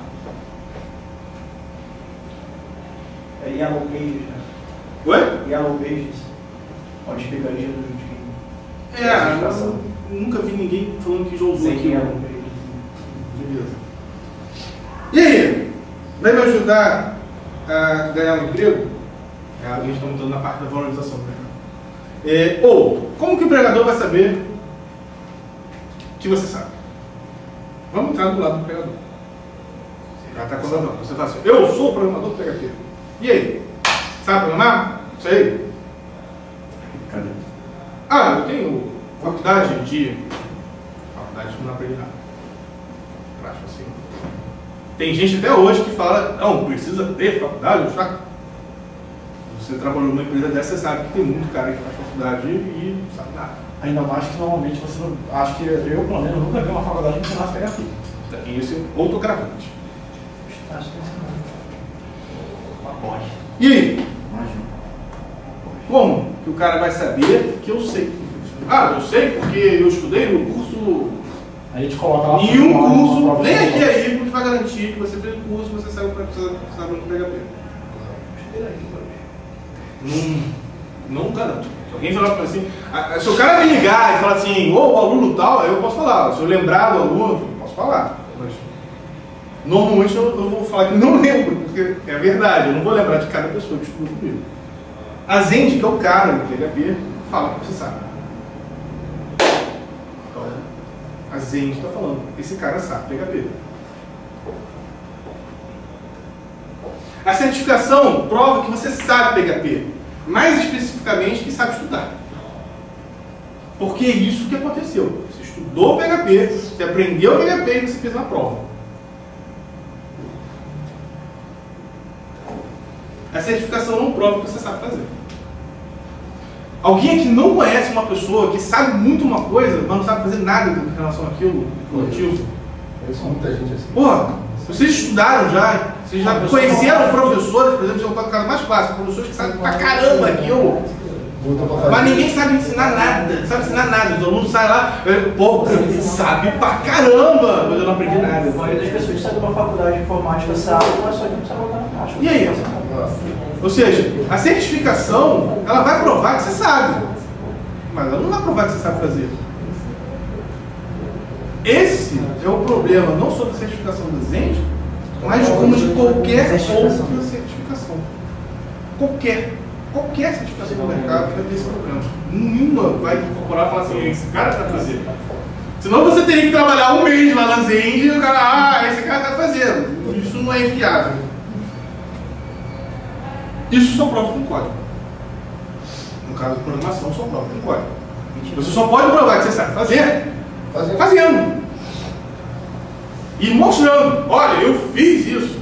É Yellow Pages, né? Oi? Yellow Pages. Onde fica a lista de quem. É, eu nunca vi ninguém falando que já usou Sem aquilo. Yellow Pages. Beleza. E aí? Vai me ajudar a ganhar um emprego? É, a gente está montando na parte da valorização do mercado. É, ou, como que o empregador vai saber que você sabe? Vamos entrar do lado do empregador. Você já está contando. Você fala assim, eu sou programador do P H P. E aí? Sabe programar? Isso aí? Cadê? Ah, eu tenho faculdade de... Faculdade que não aprendi nada. Prático assim. Tem gente até hoje que fala, não, precisa ter faculdade, sabe? Você trabalhou numa empresa dessa, você sabe que tem muito cara que faz faculdade e não sabe nada. Ainda mais que normalmente você não. Acho que eu, pelo menos, nunca vi uma faculdade que ensinasse P H P. E isso é autogravante. Acho que uma bosta. E aí? Imagina. Como que o cara vai saber que eu sei? Ah, eu sei porque eu estudei no curso... A gente coloca lá. Nenhum uma- uma curso, prova nem de- aqui aí, porque vai garantir que você fez o curso e você saiu para saber no P H P. Não, não garanto. Se alguém falar assim, ah, se o cara me ligar e falar assim, ô, o aluno tal, aí eu posso falar. Se eu lembrar do aluno, eu posso falar. Mas normalmente eu, eu vou falar que não lembro, porque é verdade, eu não vou lembrar de cada pessoa que estudou comigo. A Zend, que é o cara do P H P, fala que você sabe. Então, a Zend está falando, esse cara sabe P H P. A certificação prova que você sabe P H P, mais especificamente que sabe estudar. Porque é isso que aconteceu. Você estudou P H P, você aprendeu P H P e você fez uma prova. A certificação não prova o que você sabe fazer. Alguém que não conhece uma pessoa que sabe muito uma coisa, mas não sabe fazer nada em relação àquilo, coletivo. Conheço muita gente assim. Porra, vocês estudaram já, vocês já conheceram professores, por exemplo, é o caso mais clássico, professores que sabem pra caramba aquilo, Botou pra fazer. mas ninguém sabe ensinar nada, não sabe ensinar nada. Os alunos saem lá, eh, pô, sabe pra caramba, mas eu não aprendi A nada. maioria das pessoas que saem de uma faculdade de informática sabe, mas só que não sabe botar na caixa. E aí? Ou seja, a certificação, ela vai provar que você sabe, mas ela não vai provar que você sabe fazer. Esse é o problema, não só da certificação da Zend, mas como de qualquer outra certificação. Qualquer. Qualquer certificação do mercado vai ter esse problema. Nenhuma vai incorporar e falar assim, esse cara vai fazer. Senão você teria que trabalhar um mês lá na Zend e o cara, ah, esse cara está fazendo. Isso não é viável. Isso só prova com código. No caso de programação, só prova com código. Você só pode provar que você sabe fazer Fazendo. fazendo. E mostrando, olha, eu fiz isso.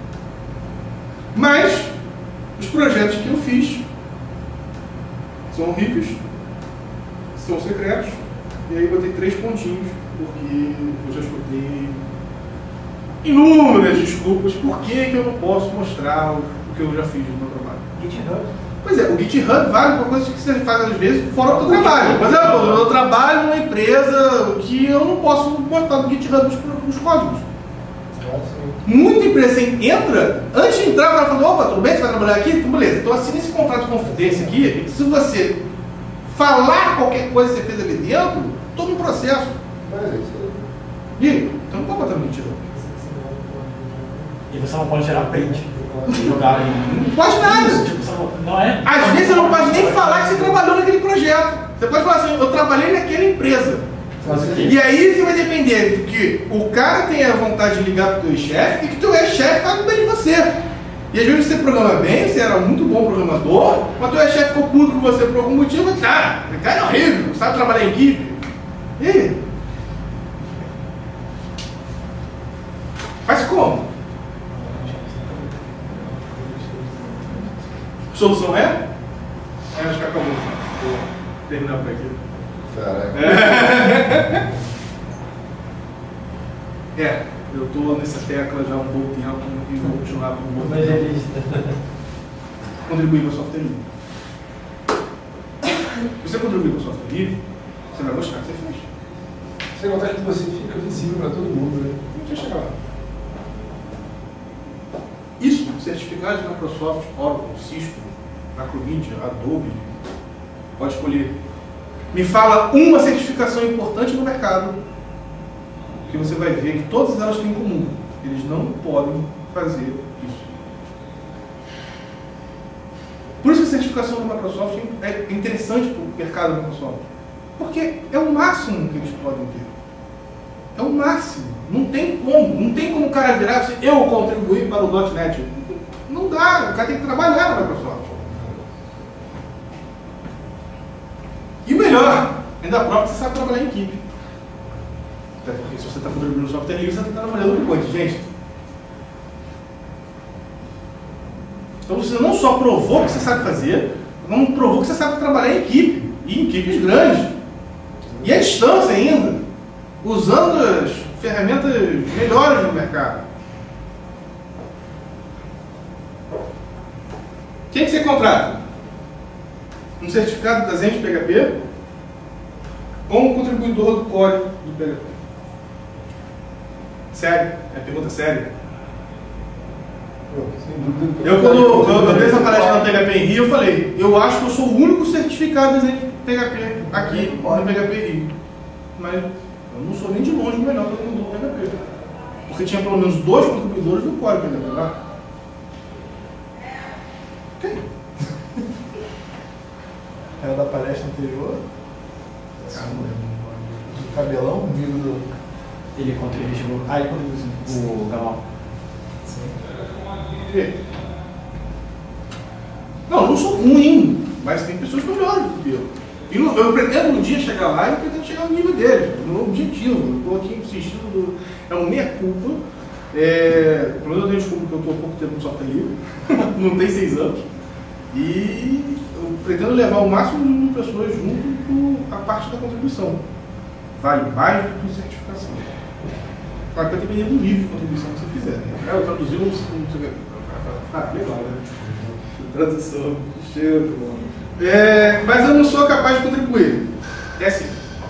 Mas os projetos que eu fiz são horríveis, são secretos, e aí eu botei três pontinhos, porque eu já escutei inúmeras desculpas por que que eu não posso mostrar o que eu já fiz no meu trabalho. GitHub. Pois é, o GitHub vale para coisas que você faz às vezes fora do trabalho. Por exemplo, eu trabalho numa empresa que eu não posso botar no GitHub os, os códigos. Muita empresa entra, antes de entrar, o cara fala, opa, tudo bem, você vai trabalhar aqui? Então beleza, então assina esse contrato de confidência aqui, e se você falar qualquer coisa que você fez ali dentro, todo um processo. Mas é isso aí. E então não pode botar no GitHub. E você não pode tirar print e jogar em... Não pode nada. Tipo, você não, não é? Às vezes você não pode nem falar que você trabalhou naquele projeto. Você pode falar assim, eu trabalhei naquela empresa. Faz o quê? E aí você vai depender de que o cara tenha vontade de ligar pro teu chefe e que teu ex-chefe fale bem de você. E às vezes você programa bem, você era muito bom programador, mas teu ex-chefe ficou puto com você por algum motivo, mas cara, esse cara é horrível, não sabe trabalhar em equipe. E aí? Faz como? Solução é? É, acho que acabou. Vou terminar por aqui. Caraca. É, eu estou nessa tecla já há um bom tempo e vou continuar por um bom tempo. Evangelista. Contribuir para o software livre. Se você contribuir para o software livre, você vai gostar do que você fez. Sem contar que você fica visível para todo mundo, né? Não tinha chegar lá. Isso, certificados da Microsoft, Oracle, Cisco, Macromedia, Adobe, pode escolher. Me fala uma certificação importante no mercado que você vai ver que todas elas têm em comum. Eles não podem fazer isso. Por isso a certificação da Microsoft é interessante para o mercado da Microsoft. Porque é o máximo que eles podem ter. É o máximo. Não tem como. Não tem como o cara virar e dizer, eu contribuí para o .ponto net. Não dá. O cara tem que trabalhar na Microsoft. E o melhor, ainda prova que você sabe trabalhar em equipe. Até porque se você está contribuindo no software livre, você está trabalhando com muito, gente. Então você não só provou que você sabe fazer, como provou que você sabe trabalhar em equipe. E em equipes grandes. E à distância ainda. Usando as ferramentas melhores do mercado. Quem que você contrata? Um certificado da Zend P H P ou um contribuidor do código do P H P? Sério? É pergunta séria? Sem dúvida. Eu, quando eu, eu dei essa palestra no P H P em Rio, eu falei, eu acho que eu sou o único certificado da Zend P H P aqui no P H P Rio. Mas eu não sou nem de longe o melhor contribuidor do P H P. Porque tinha pelo menos dois contribuidores do código do P H P lá. Quem? Era da palestra anterior, Ah, não lembro. do cabelão, amigo do. Ele contribuiu. Ah, ele contribuiu. O Gamal. E? Não, eu não sou ruim, mas tem pessoas melhores do que eu. E não- eu pretendo um dia chegar lá e eu pretendo chegar no nível deles. É o meu objetivo. Eu estou aqui insistindo. Do, é uma meia-culpa. É, pelo menos eu tenho desculpa que eu estou há pouco tempo no software livre. Não tem seis anos. E eu pretendo levar o máximo de pessoas junto com a parte da contribuição. Vale mais do que certificação. Claro que vai depender do nível de contribuição que você fizer. Né? Ah, eu traduzi um. um ah, legal, né? Tradução, cheiro. É, mas eu não sou capaz de contribuir. É assim.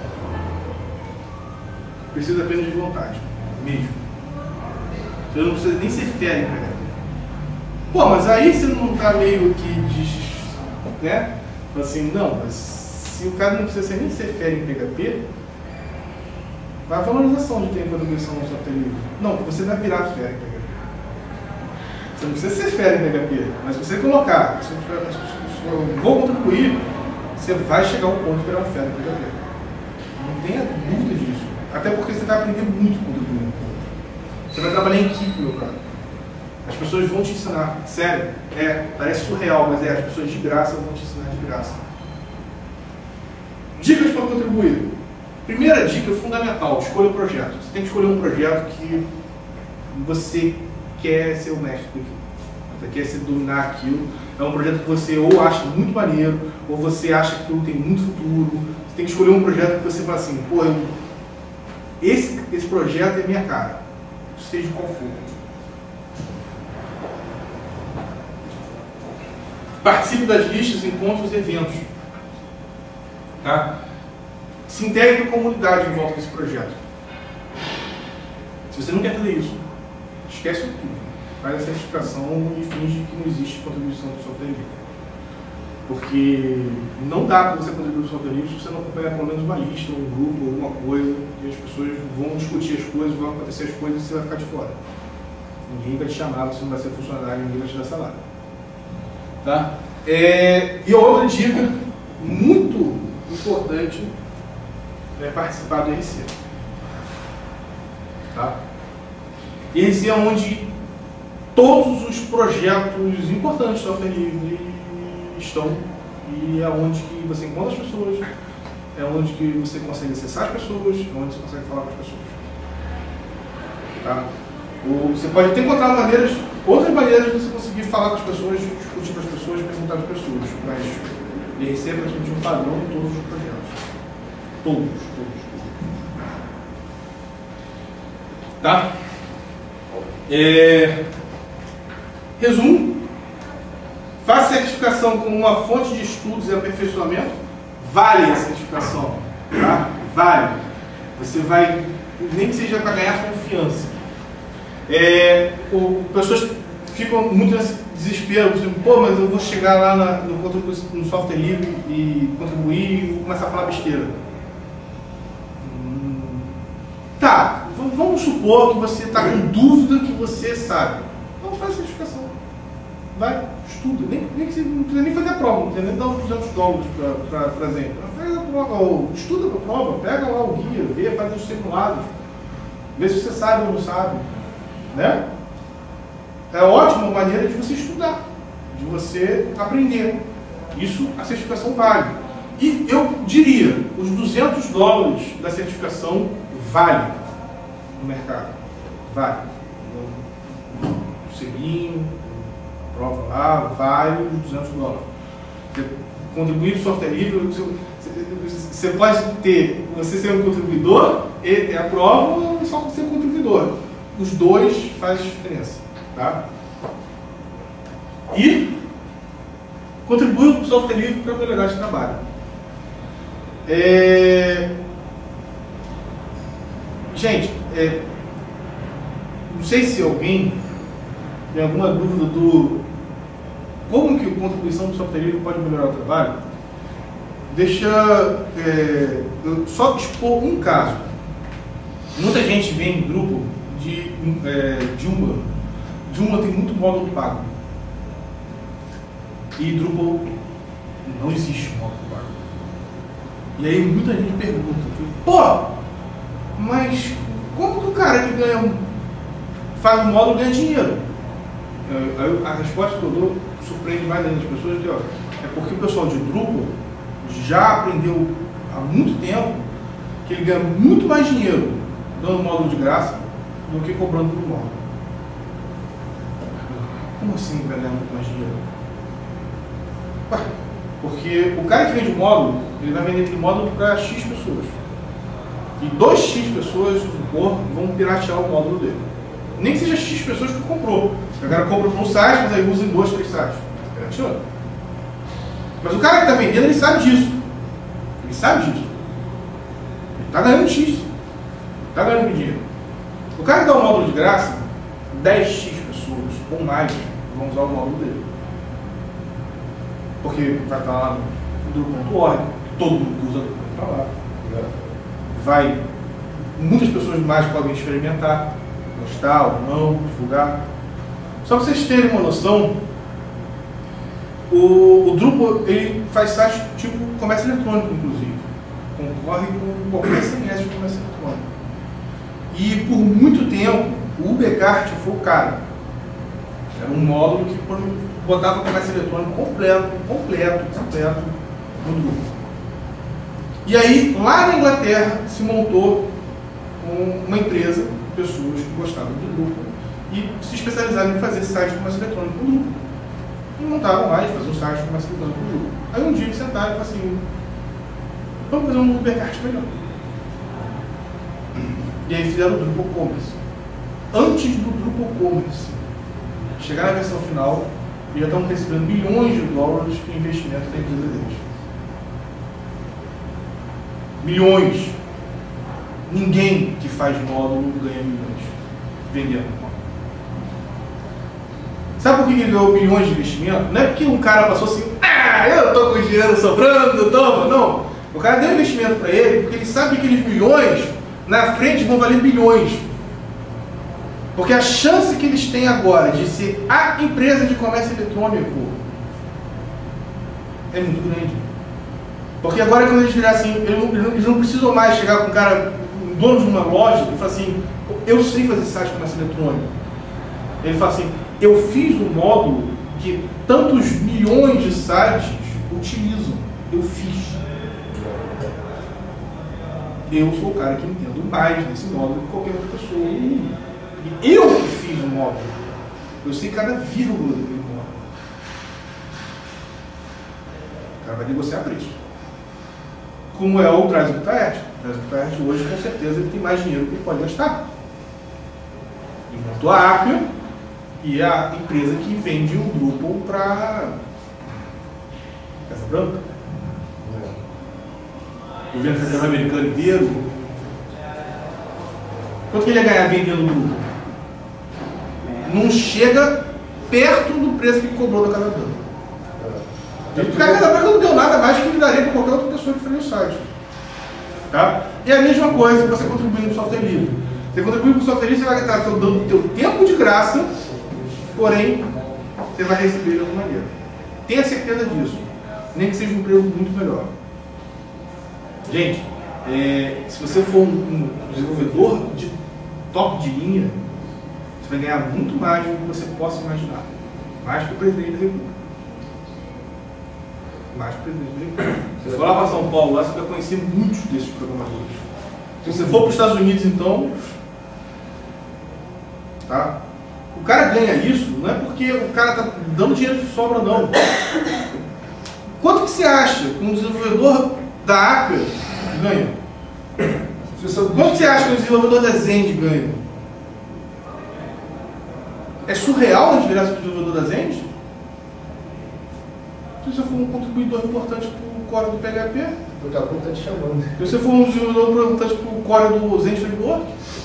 Precisa apenas de vontade. Mesmo. Você não precisa nem ser fera em P H P. Pô, mas aí você não está meio que de, né? Assim, não, mas se o cara não precisa ser nem ser fera em P H P, A valorização de ter contribuição no software livre. Não, você vai virar fera em P H P. Você não precisa ser fera em P H P, mas se você colocar, se eu vou contribuir, você vai chegar a um ponto de virar fera em P H P. Não tenha dúvida disso. Até porque você vai aprender muito contribuindo. Você vai trabalhar em equipe, meu cara. As pessoas vão te ensinar. Sério, é, parece surreal, mas é, as pessoas de graça vão te ensinar de graça. Dicas para contribuir. Primeira dica fundamental, escolha o projeto. Você tem que escolher um projeto que você quer ser o mestre daquilo. Você quer se dominar aquilo. É um projeto que você ou acha muito maneiro, ou você acha que aquilo tem muito futuro. Você tem que escolher um projeto que você fala assim, pô, eu, esse, esse projeto é minha cara. Seja qual for. Participe das listas, encontros e eventos. Tá? Se integre com a comunidade em volta desse projeto. Se você não quer fazer isso, esquece tudo. Faz a certificação e finge que não existe contribuição do software livre. Porque não dá para você contribuir do software livre se você não acompanhar pelo menos uma lista, um grupo, alguma coisa, e as pessoas vão discutir as coisas, vão acontecer as coisas e você vai ficar de fora. Ninguém vai te chamar, você não vai ser funcionário, ninguém vai te dar salário. Tá? É, e a outra dica muito importante é participar do I R C. Tá? I R C é onde todos os projetos importantes do software livre estão, e é onde que você encontra as pessoas, é onde que você consegue acessar as pessoas, é onde você consegue falar com as pessoas. Tá? Ou você pode até encontrar maneiras, outras maneiras de você conseguir falar com as pessoas, discutir com as pessoas, perguntar às pessoas, mas I R C é praticamente um padrão em todos os projetos. Todos, todos. Tá? É... Resumo. Faça certificação como uma fonte de estudos e aperfeiçoamento. Vale a certificação. Tá? Vale. Você vai, nem que seja para ganhar confiança. É... O... Pessoas ficam muito nesse desespero. Tipo, pô, mas eu vou chegar lá na, no, no software livre e contribuir e vou começar a falar besteira. Tá, vamos supor que você está com dúvida que você sabe. Então faz a certificação. Vai, estuda. Nem, nem que você não precisa nem fazer a prova, não precisa nem dar uns duzentos dólares para exemplo. Faz a prova, ou estuda para a prova, pega lá o guia, vê, faz os simulados, vê se você sabe ou não sabe. Né? É ótima maneira de você estudar, de você aprender. Isso a certificação vale. E eu diria, os duzentos dólares da certificação vale no mercado. Vale. O selinho, a prova lá, vale os duzentos dólares. Você contribuir no software livre, você, você pode ter, você ser um contribuidor e ter a prova, ou só ser um contribuidor. Os dois fazem diferença. Tá? E contribui para o software livre para melhorar esse trabalho. É... Gente, é... não sei se alguém tem alguma dúvida do como que a contribuição do software livre pode melhorar o trabalho. Deixa é... eu só expor um caso. Muita gente vem em grupo de é, Joomla. Joomla tem muito módulo pago. E Drupal não existe módulo pago. E aí muita gente pergunta, pô, mas como que o cara que ganha, faz um módulo ganha dinheiro? Aí a resposta que eu dou surpreende mais ainda as pessoas, que, ó, é porque o pessoal de Drupal já aprendeu há muito tempo que ele ganha muito mais dinheiro dando módulo de graça do que cobrando por módulo. Como assim vai ganhar muito mais dinheiro? Ué, porque o cara que vende o módulo, ele vai vender aquele módulo para X pessoas. E dois X pessoas vão piratear o módulo dele. Nem que seja X pessoas que comprou. O cara compra para um site, mas aí usa em dois, três sites. Pirateando. Mas o cara que está vendendo, ele sabe disso. Ele sabe disso. Ele está ganhando X. Está ganhando dinheiro. O cara que dá o módulo de graça, dez X pessoas ou mais vão usar o módulo dele. Porque vai estar lá no Drupal ponto org, todo mundo usa Drupal para lá. Vai muitas pessoas mais podem experimentar, gostar ou não, divulgar. Só para vocês terem uma noção, o, o Drupal ele faz sites tipo comércio eletrônico, inclusive. Concorre com qualquer S M S de comércio eletrônico. E por muito tempo, o UberCart foi o cara. Era um módulo que botava o comércio eletrônico completo, completo, completo no Drupal. E aí, lá na Inglaterra, se montou uma empresa de pessoas que gostavam do Drupal e se especializaram em fazer sites de comércio eletrônico no Drupal. E montaram lá e faziam um site de comércio eletrônico no Drupal. Aí um dia eles sentaram e falaram assim, vamos fazer um UberCart melhor. E aí fizeram o Drupal Commerce. Antes do Drupal Commerce chegar na versão final, eles já estavam recebendo milhões de dólares em investimento da empresa deles. Milhões. Ninguém que faz módulo ganha milhões vendendo módulo. Sabe por que ele ganhou milhões de investimento? Não é porque um cara passou assim, ah, eu tô com dinheiro sobrando, toma. Não. O cara deu investimento para ele porque ele sabe que aqueles milhões na frente vão valer bilhões. Porque a chance que eles têm agora de ser a empresa de comércio eletrônico é muito grande. Porque agora quando eles virarem assim, eles não, eles não precisam mais chegar com um cara, um dono de uma loja, e falar assim, eu sei fazer site de comércio eletrônico. Ele fala assim, eu fiz um módulo que tantos milhões de sites utilizam. Eu fiz. Eu sou o cara que entendo mais desse módulo que qualquer outra pessoa. E eu que fiz o módulo. Eu sei cada vírgula daquele módulo. O cara vai negociar preço. Como é o Traz-o-Taert. O Traz-o-Taert hoje, com certeza, ele tem mais dinheiro que ele pode gastar. Ele montou a Acquia, e é a empresa que vende o Drupal para Casa Branca. O governo federal americano inteiro. Quanto que ele ia ganhar vendendo o Drupal? Não chega perto do preço que ele cobrou da Casa Branca. Porque a Casa Branca não deu nada mais que ele daria para qualquer outra pessoa que faria o site. Tá? E a mesma coisa que você contribuindo para o software livre. Você contribui para o software livre, você vai estar dando o teu tempo de graça, porém, você vai receber de alguma maneira. Tenha certeza disso. Nem que seja um emprego muito melhor. Gente, é, se você for um, um desenvolvedor de top de linha, você vai ganhar muito mais do que você possa imaginar. Mais que o presidente da República. Mais que o presidente da República. Se você for lá para São Paulo, lá você vai conhecer muitos desses programadores. Se você for para os Estados Unidos, então... Tá? O cara ganha isso, não é porque o cara está dando dinheiro de sobra, não. Quanto que você acha que um desenvolvedor da Acquia ganha? Quanto que você acha que um desenvolvedor da Zend ganha? É surreal a diferença do desenvolvedor da Zend? Se você for um contribuidor importante para o core do P H P, daqui a pouco está te chamando. se você for um desenvolvedor importante para o core do Zend Framework,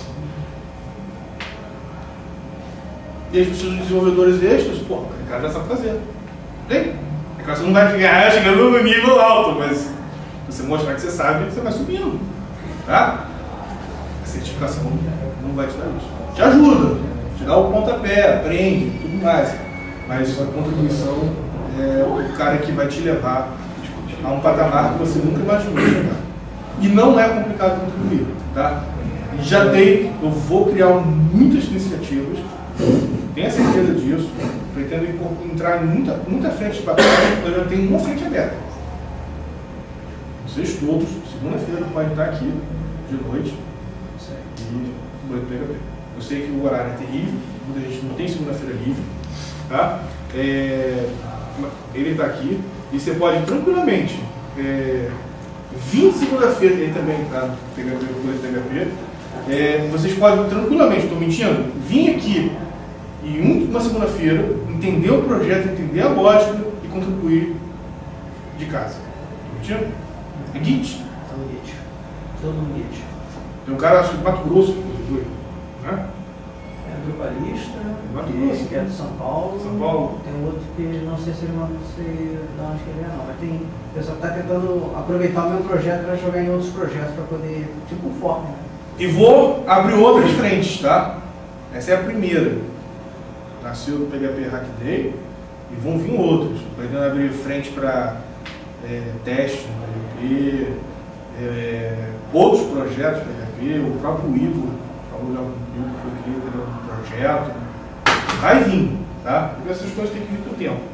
e eles precisam de desenvolvedores extras, pô, o cara já sabe fazer. Bem, é claro, você não vai ganhar chegando no nível alto, mas se você mostrar que você sabe, você vai subindo. Tá? A certificação não vai te dar isso. Te ajuda, te dá o pontapé, aprende, tudo mais. Mas a contribuição é o cara que vai te levar a um patamar que você nunca imaginou chegar. E não é complicado contribuir, tá? Já dei, eu vou criar muitas iniciativas. Tenha certeza disso. Pretendo entrar em muita, muita frente de batalha. Eu já tenho uma frente aberta. Vocês todos, segunda-feira, podem estar aqui de noite e Boletim P H P. Eu sei que o horário é terrível, muita gente não tem segunda-feira livre, tá? É, ele está aqui e você pode tranquilamente é, vir segunda-feira, ele também está pegando o Boletim P H P. É, vocês podem tranquilamente, estou mentindo, vir aqui em uma segunda-feira, entender o projeto, entender a lógica e contribuir de casa. Estou mentindo? É Git. Todo no Git. Todo no Git. Tem um cara, acho que de Mato Grosso, né? É Drupalista, Mato que, Grosso. que é de São Paulo. São Paulo. Tem outro que não sei se ele não sei de onde que ele é não, mas tem. O pessoal está tentando aproveitar o meu projeto para jogar em outros projetos para poder, tipo um fork, né? E vou abrir outras frentes, tá? Essa é a primeira. Nasceu do P H P Hack Day e vão vir outras. Pretendo abrir frente para é, teste no P H P, é, outros projetos do P H P, o próprio Igor, falou já com o Igor, foi criado um projeto. Vai vir, tá? Porque essas coisas têm que vir com o tempo.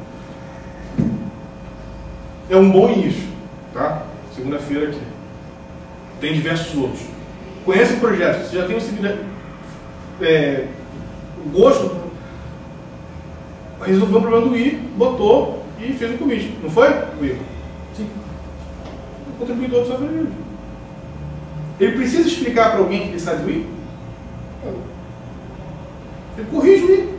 É um bom início, tá? Segunda-feira aqui. Tem diversos outros. Conhece o projeto, você já tem um é, gosto, resolveu o problema do I, botou e fez um commit. Não foi, Igor? Sim. O contribuidor do software livre. Ele precisa explicar para alguém que ele sabe do I? Ele corrige o I.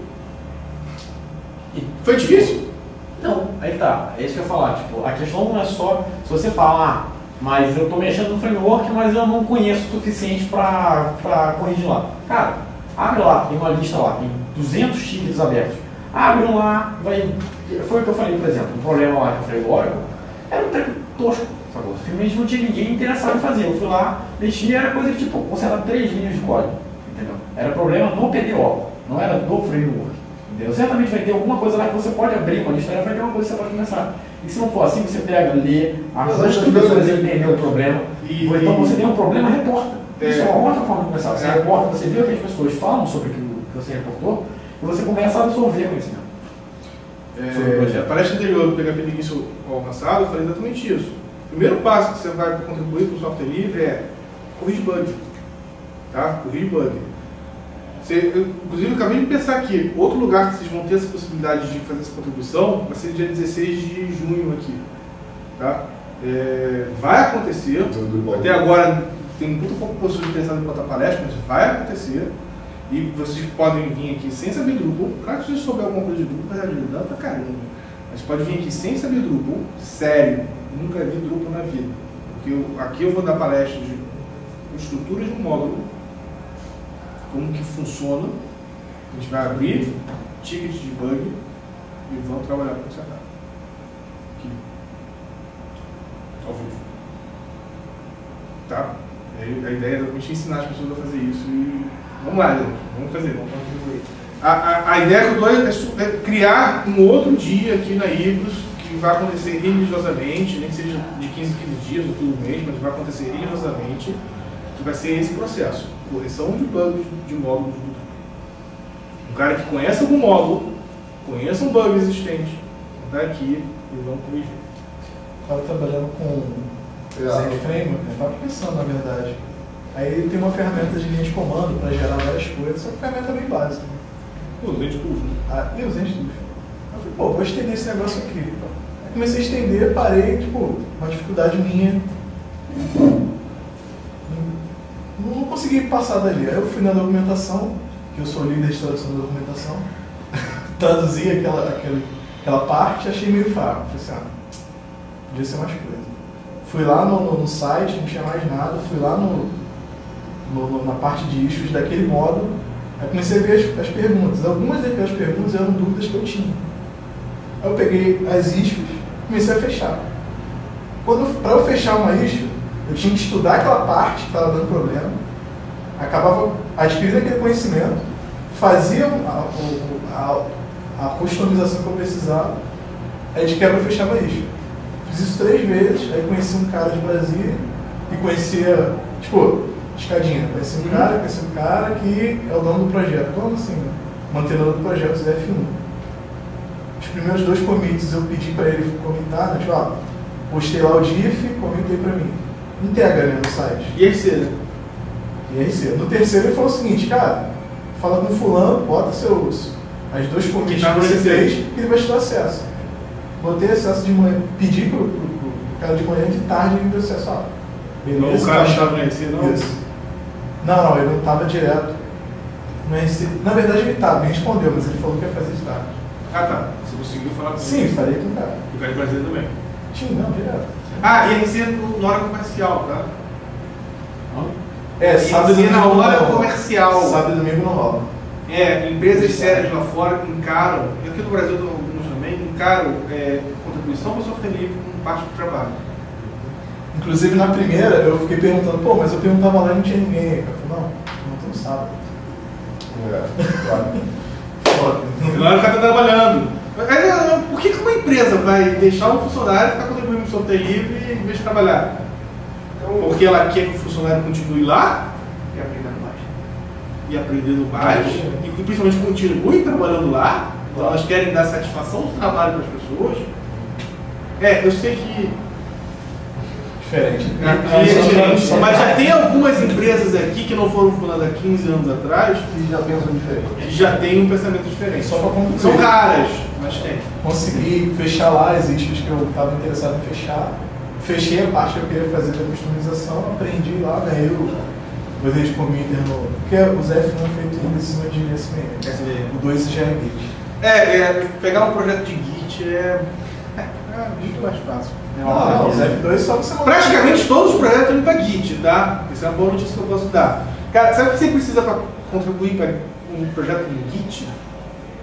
Foi difícil? Não, aí tá. É isso que eu ia falar. Tipo, a questão não é só se você fala, ah, mas eu estou mexendo no framework, mas eu não conheço o suficiente para corrigir lá. Cara, abre lá, tem uma lista lá, tem duzentos tickets abertos. Abre um lá, vai. Foi o que eu falei, por exemplo, um problema lá que eu falei, Oracle, era um treco tosco, sacou? Simplesmente não tinha ninguém interessado em fazer. Eu fui lá, mexi, era coisa de tipo, consertar três linhas de código, entendeu? Era problema no P D O, não era do framework. Entendeu? Certamente vai ter alguma coisa lá que você pode abrir uma lista, vai ter uma coisa que você pode começar. E se não for assim, você pega, lê, ajuda as pessoas a entender o problema. E, ou então você tem um problema, reporta. É, Isso é uma outra forma de começar. Você é, reporta, você vê o que as pessoas falam sobre o que você reportou e você começa a absorver conhecimento. É, a palestra anterior do P H P de início ao avançado, eu falei exatamente isso. O primeiro passo que você vai contribuir para o software livre é corrigir bug. Tá? Corrigir bug. Você, eu, inclusive, eu acabei de pensar aqui, outro lugar que vocês vão ter essa possibilidade de fazer essa contribuição vai ser dia dezesseis de junho aqui. Tá? É, vai acontecer, até agora tem muito pouco pessoas interessadas em botar palestra, mas vai acontecer. E vocês podem vir aqui sem saber Drupal. Claro que se vocês souberem alguma coisa de Drupal, vai ajudar pra caramba. Mas pode vir aqui sem saber Drupal, sério, nunca vi Drupal na vida. Porque eu, aqui eu vou dar palestra de estrutura de um módulo, como que funciona, a gente vai abrir ticket de bug e vamos trabalhar para consertar. Aqui. Ao vivo. Tá? A ideia é realmente ensinar as pessoas a fazer isso e vamos lá, gente. Vamos fazer, vamos contribuir. A, a, a ideia que eu dou é, é criar um outro dia aqui na Hibros que vai acontecer religiosamente, nem que seja de quinze em quinze dias ou todo mês, mas vai acontecer religiosamente, que vai ser esse processo. Correção de bugs de módulos do Drupal. Um cara que conhece algum módulo, conheça um bug existente, está aqui e vamos corrigir. Estava trabalhando com Zen Framework, eu estava pensando na verdade. Aí tem uma ferramenta de linha de comando para gerar várias coisas, só que a ferramenta é bem básica. O Zen Tools, né? Ah, e o Zen Tools. Eu falei, pô, vou estender esse negócio aqui. Aí comecei a estender, parei, tipo, uma dificuldade minha. Não consegui passar dali. Aí eu fui na documentação, que eu sou líder de tradução da documentação, traduzi aquela, aquela, aquela parte e achei meio fraco. Falei assim, ah, podia ser mais coisa. Fui lá no, no, no site, não tinha mais nada, fui lá no, no, no, na parte de issues daquele módulo, aí comecei a ver as, as perguntas. Algumas daquelas perguntas eram dúvidas que eu tinha. Aí eu peguei as issues e comecei a fechar. Para eu fechar uma issue, eu tinha que estudar aquela parte que estava dando problema, acabava adquirindo aquele conhecimento, fazia a, a, a customização que eu precisava, aí de quebra eu fechava isso. Fiz isso três vezes, aí conheci um cara de Brasília e conhecia, tipo, escadinha, conheci um cara, conheci um cara que é o dono do projeto, dono assim, né? Mantenedor do projeto Z F um. Os primeiros dois commits eu pedi para ele comentar, né? Tipo, ah, postei lá o diff, comentei para mim. Integra, né, no site. I R C, né? I R C. No terceiro ele falou o seguinte, cara, fala com fulano, bota seus, as duas commits que você fez, que ele vai te dar acesso. Botei acesso de manhã, pedi pro, pro, pro cara de manhã, de tarde ele me deu acesso. Ah, beleza. O cara estava no I R C, não? Isso. Não, não, ele não estava direto no I R C. Na verdade ele estava, me respondeu, mas ele falou que ia fazer de tarde. Ah, tá. Você conseguiu falar com ele? Sim, falei com o cara. O cara de Brasília também? Sim, não, direto. Ah, I R C na hora comercial, tá? É, sábado e domingo na hora não rola. Comercial. Sábado e domingo não rola. É, empresas sérias lá fora encaram, e aqui no Brasil alguns também, encaram é, contribuição para o software livre como parte do trabalho. Inclusive na primeira eu fiquei perguntando, pô, mas eu perguntava lá e não tinha ninguém. Eu falei, não, não tu não sabe. É, claro. Foda. Agora o cara tá trabalhando. Mas, por que que uma empresa vai deixar um funcionário ficar contribuindo no software livre em vez de trabalhar? Porque ela quer que o funcionário continue lá E aprendendo mais. e aprendendo mais, e principalmente continue trabalhando lá, então elas querem dar satisfação do trabalho para as pessoas. É, eu sei que Diferente. aqui é diferente, mas já tem algumas empresas aqui que não foram fundadas há quinze anos atrás E já pensam diferente. que já têm um pensamento diferente. Só pra concluir. São raras, mas tem. Consegui fechar lá as issues que eu estava interessado em fechar. Fechei a parte que eu queria fazer da customização, aprendi lá, ganhei o o Rede Committer no. Porque os F um é feito em cima de S V M. O dois já é Git. É, é, pegar um projeto de Git é, é, é muito mais fácil. Ah, não, os F dois só você mandar. Praticamente todos os projetos estão indo para Git, tá? Isso é uma boa notícia que eu posso dar. Cara, sabe o que você precisa para contribuir para um projeto no Git?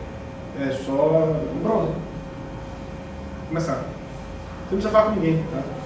É só um browser. Começar. Você não precisa falar com ninguém, tá?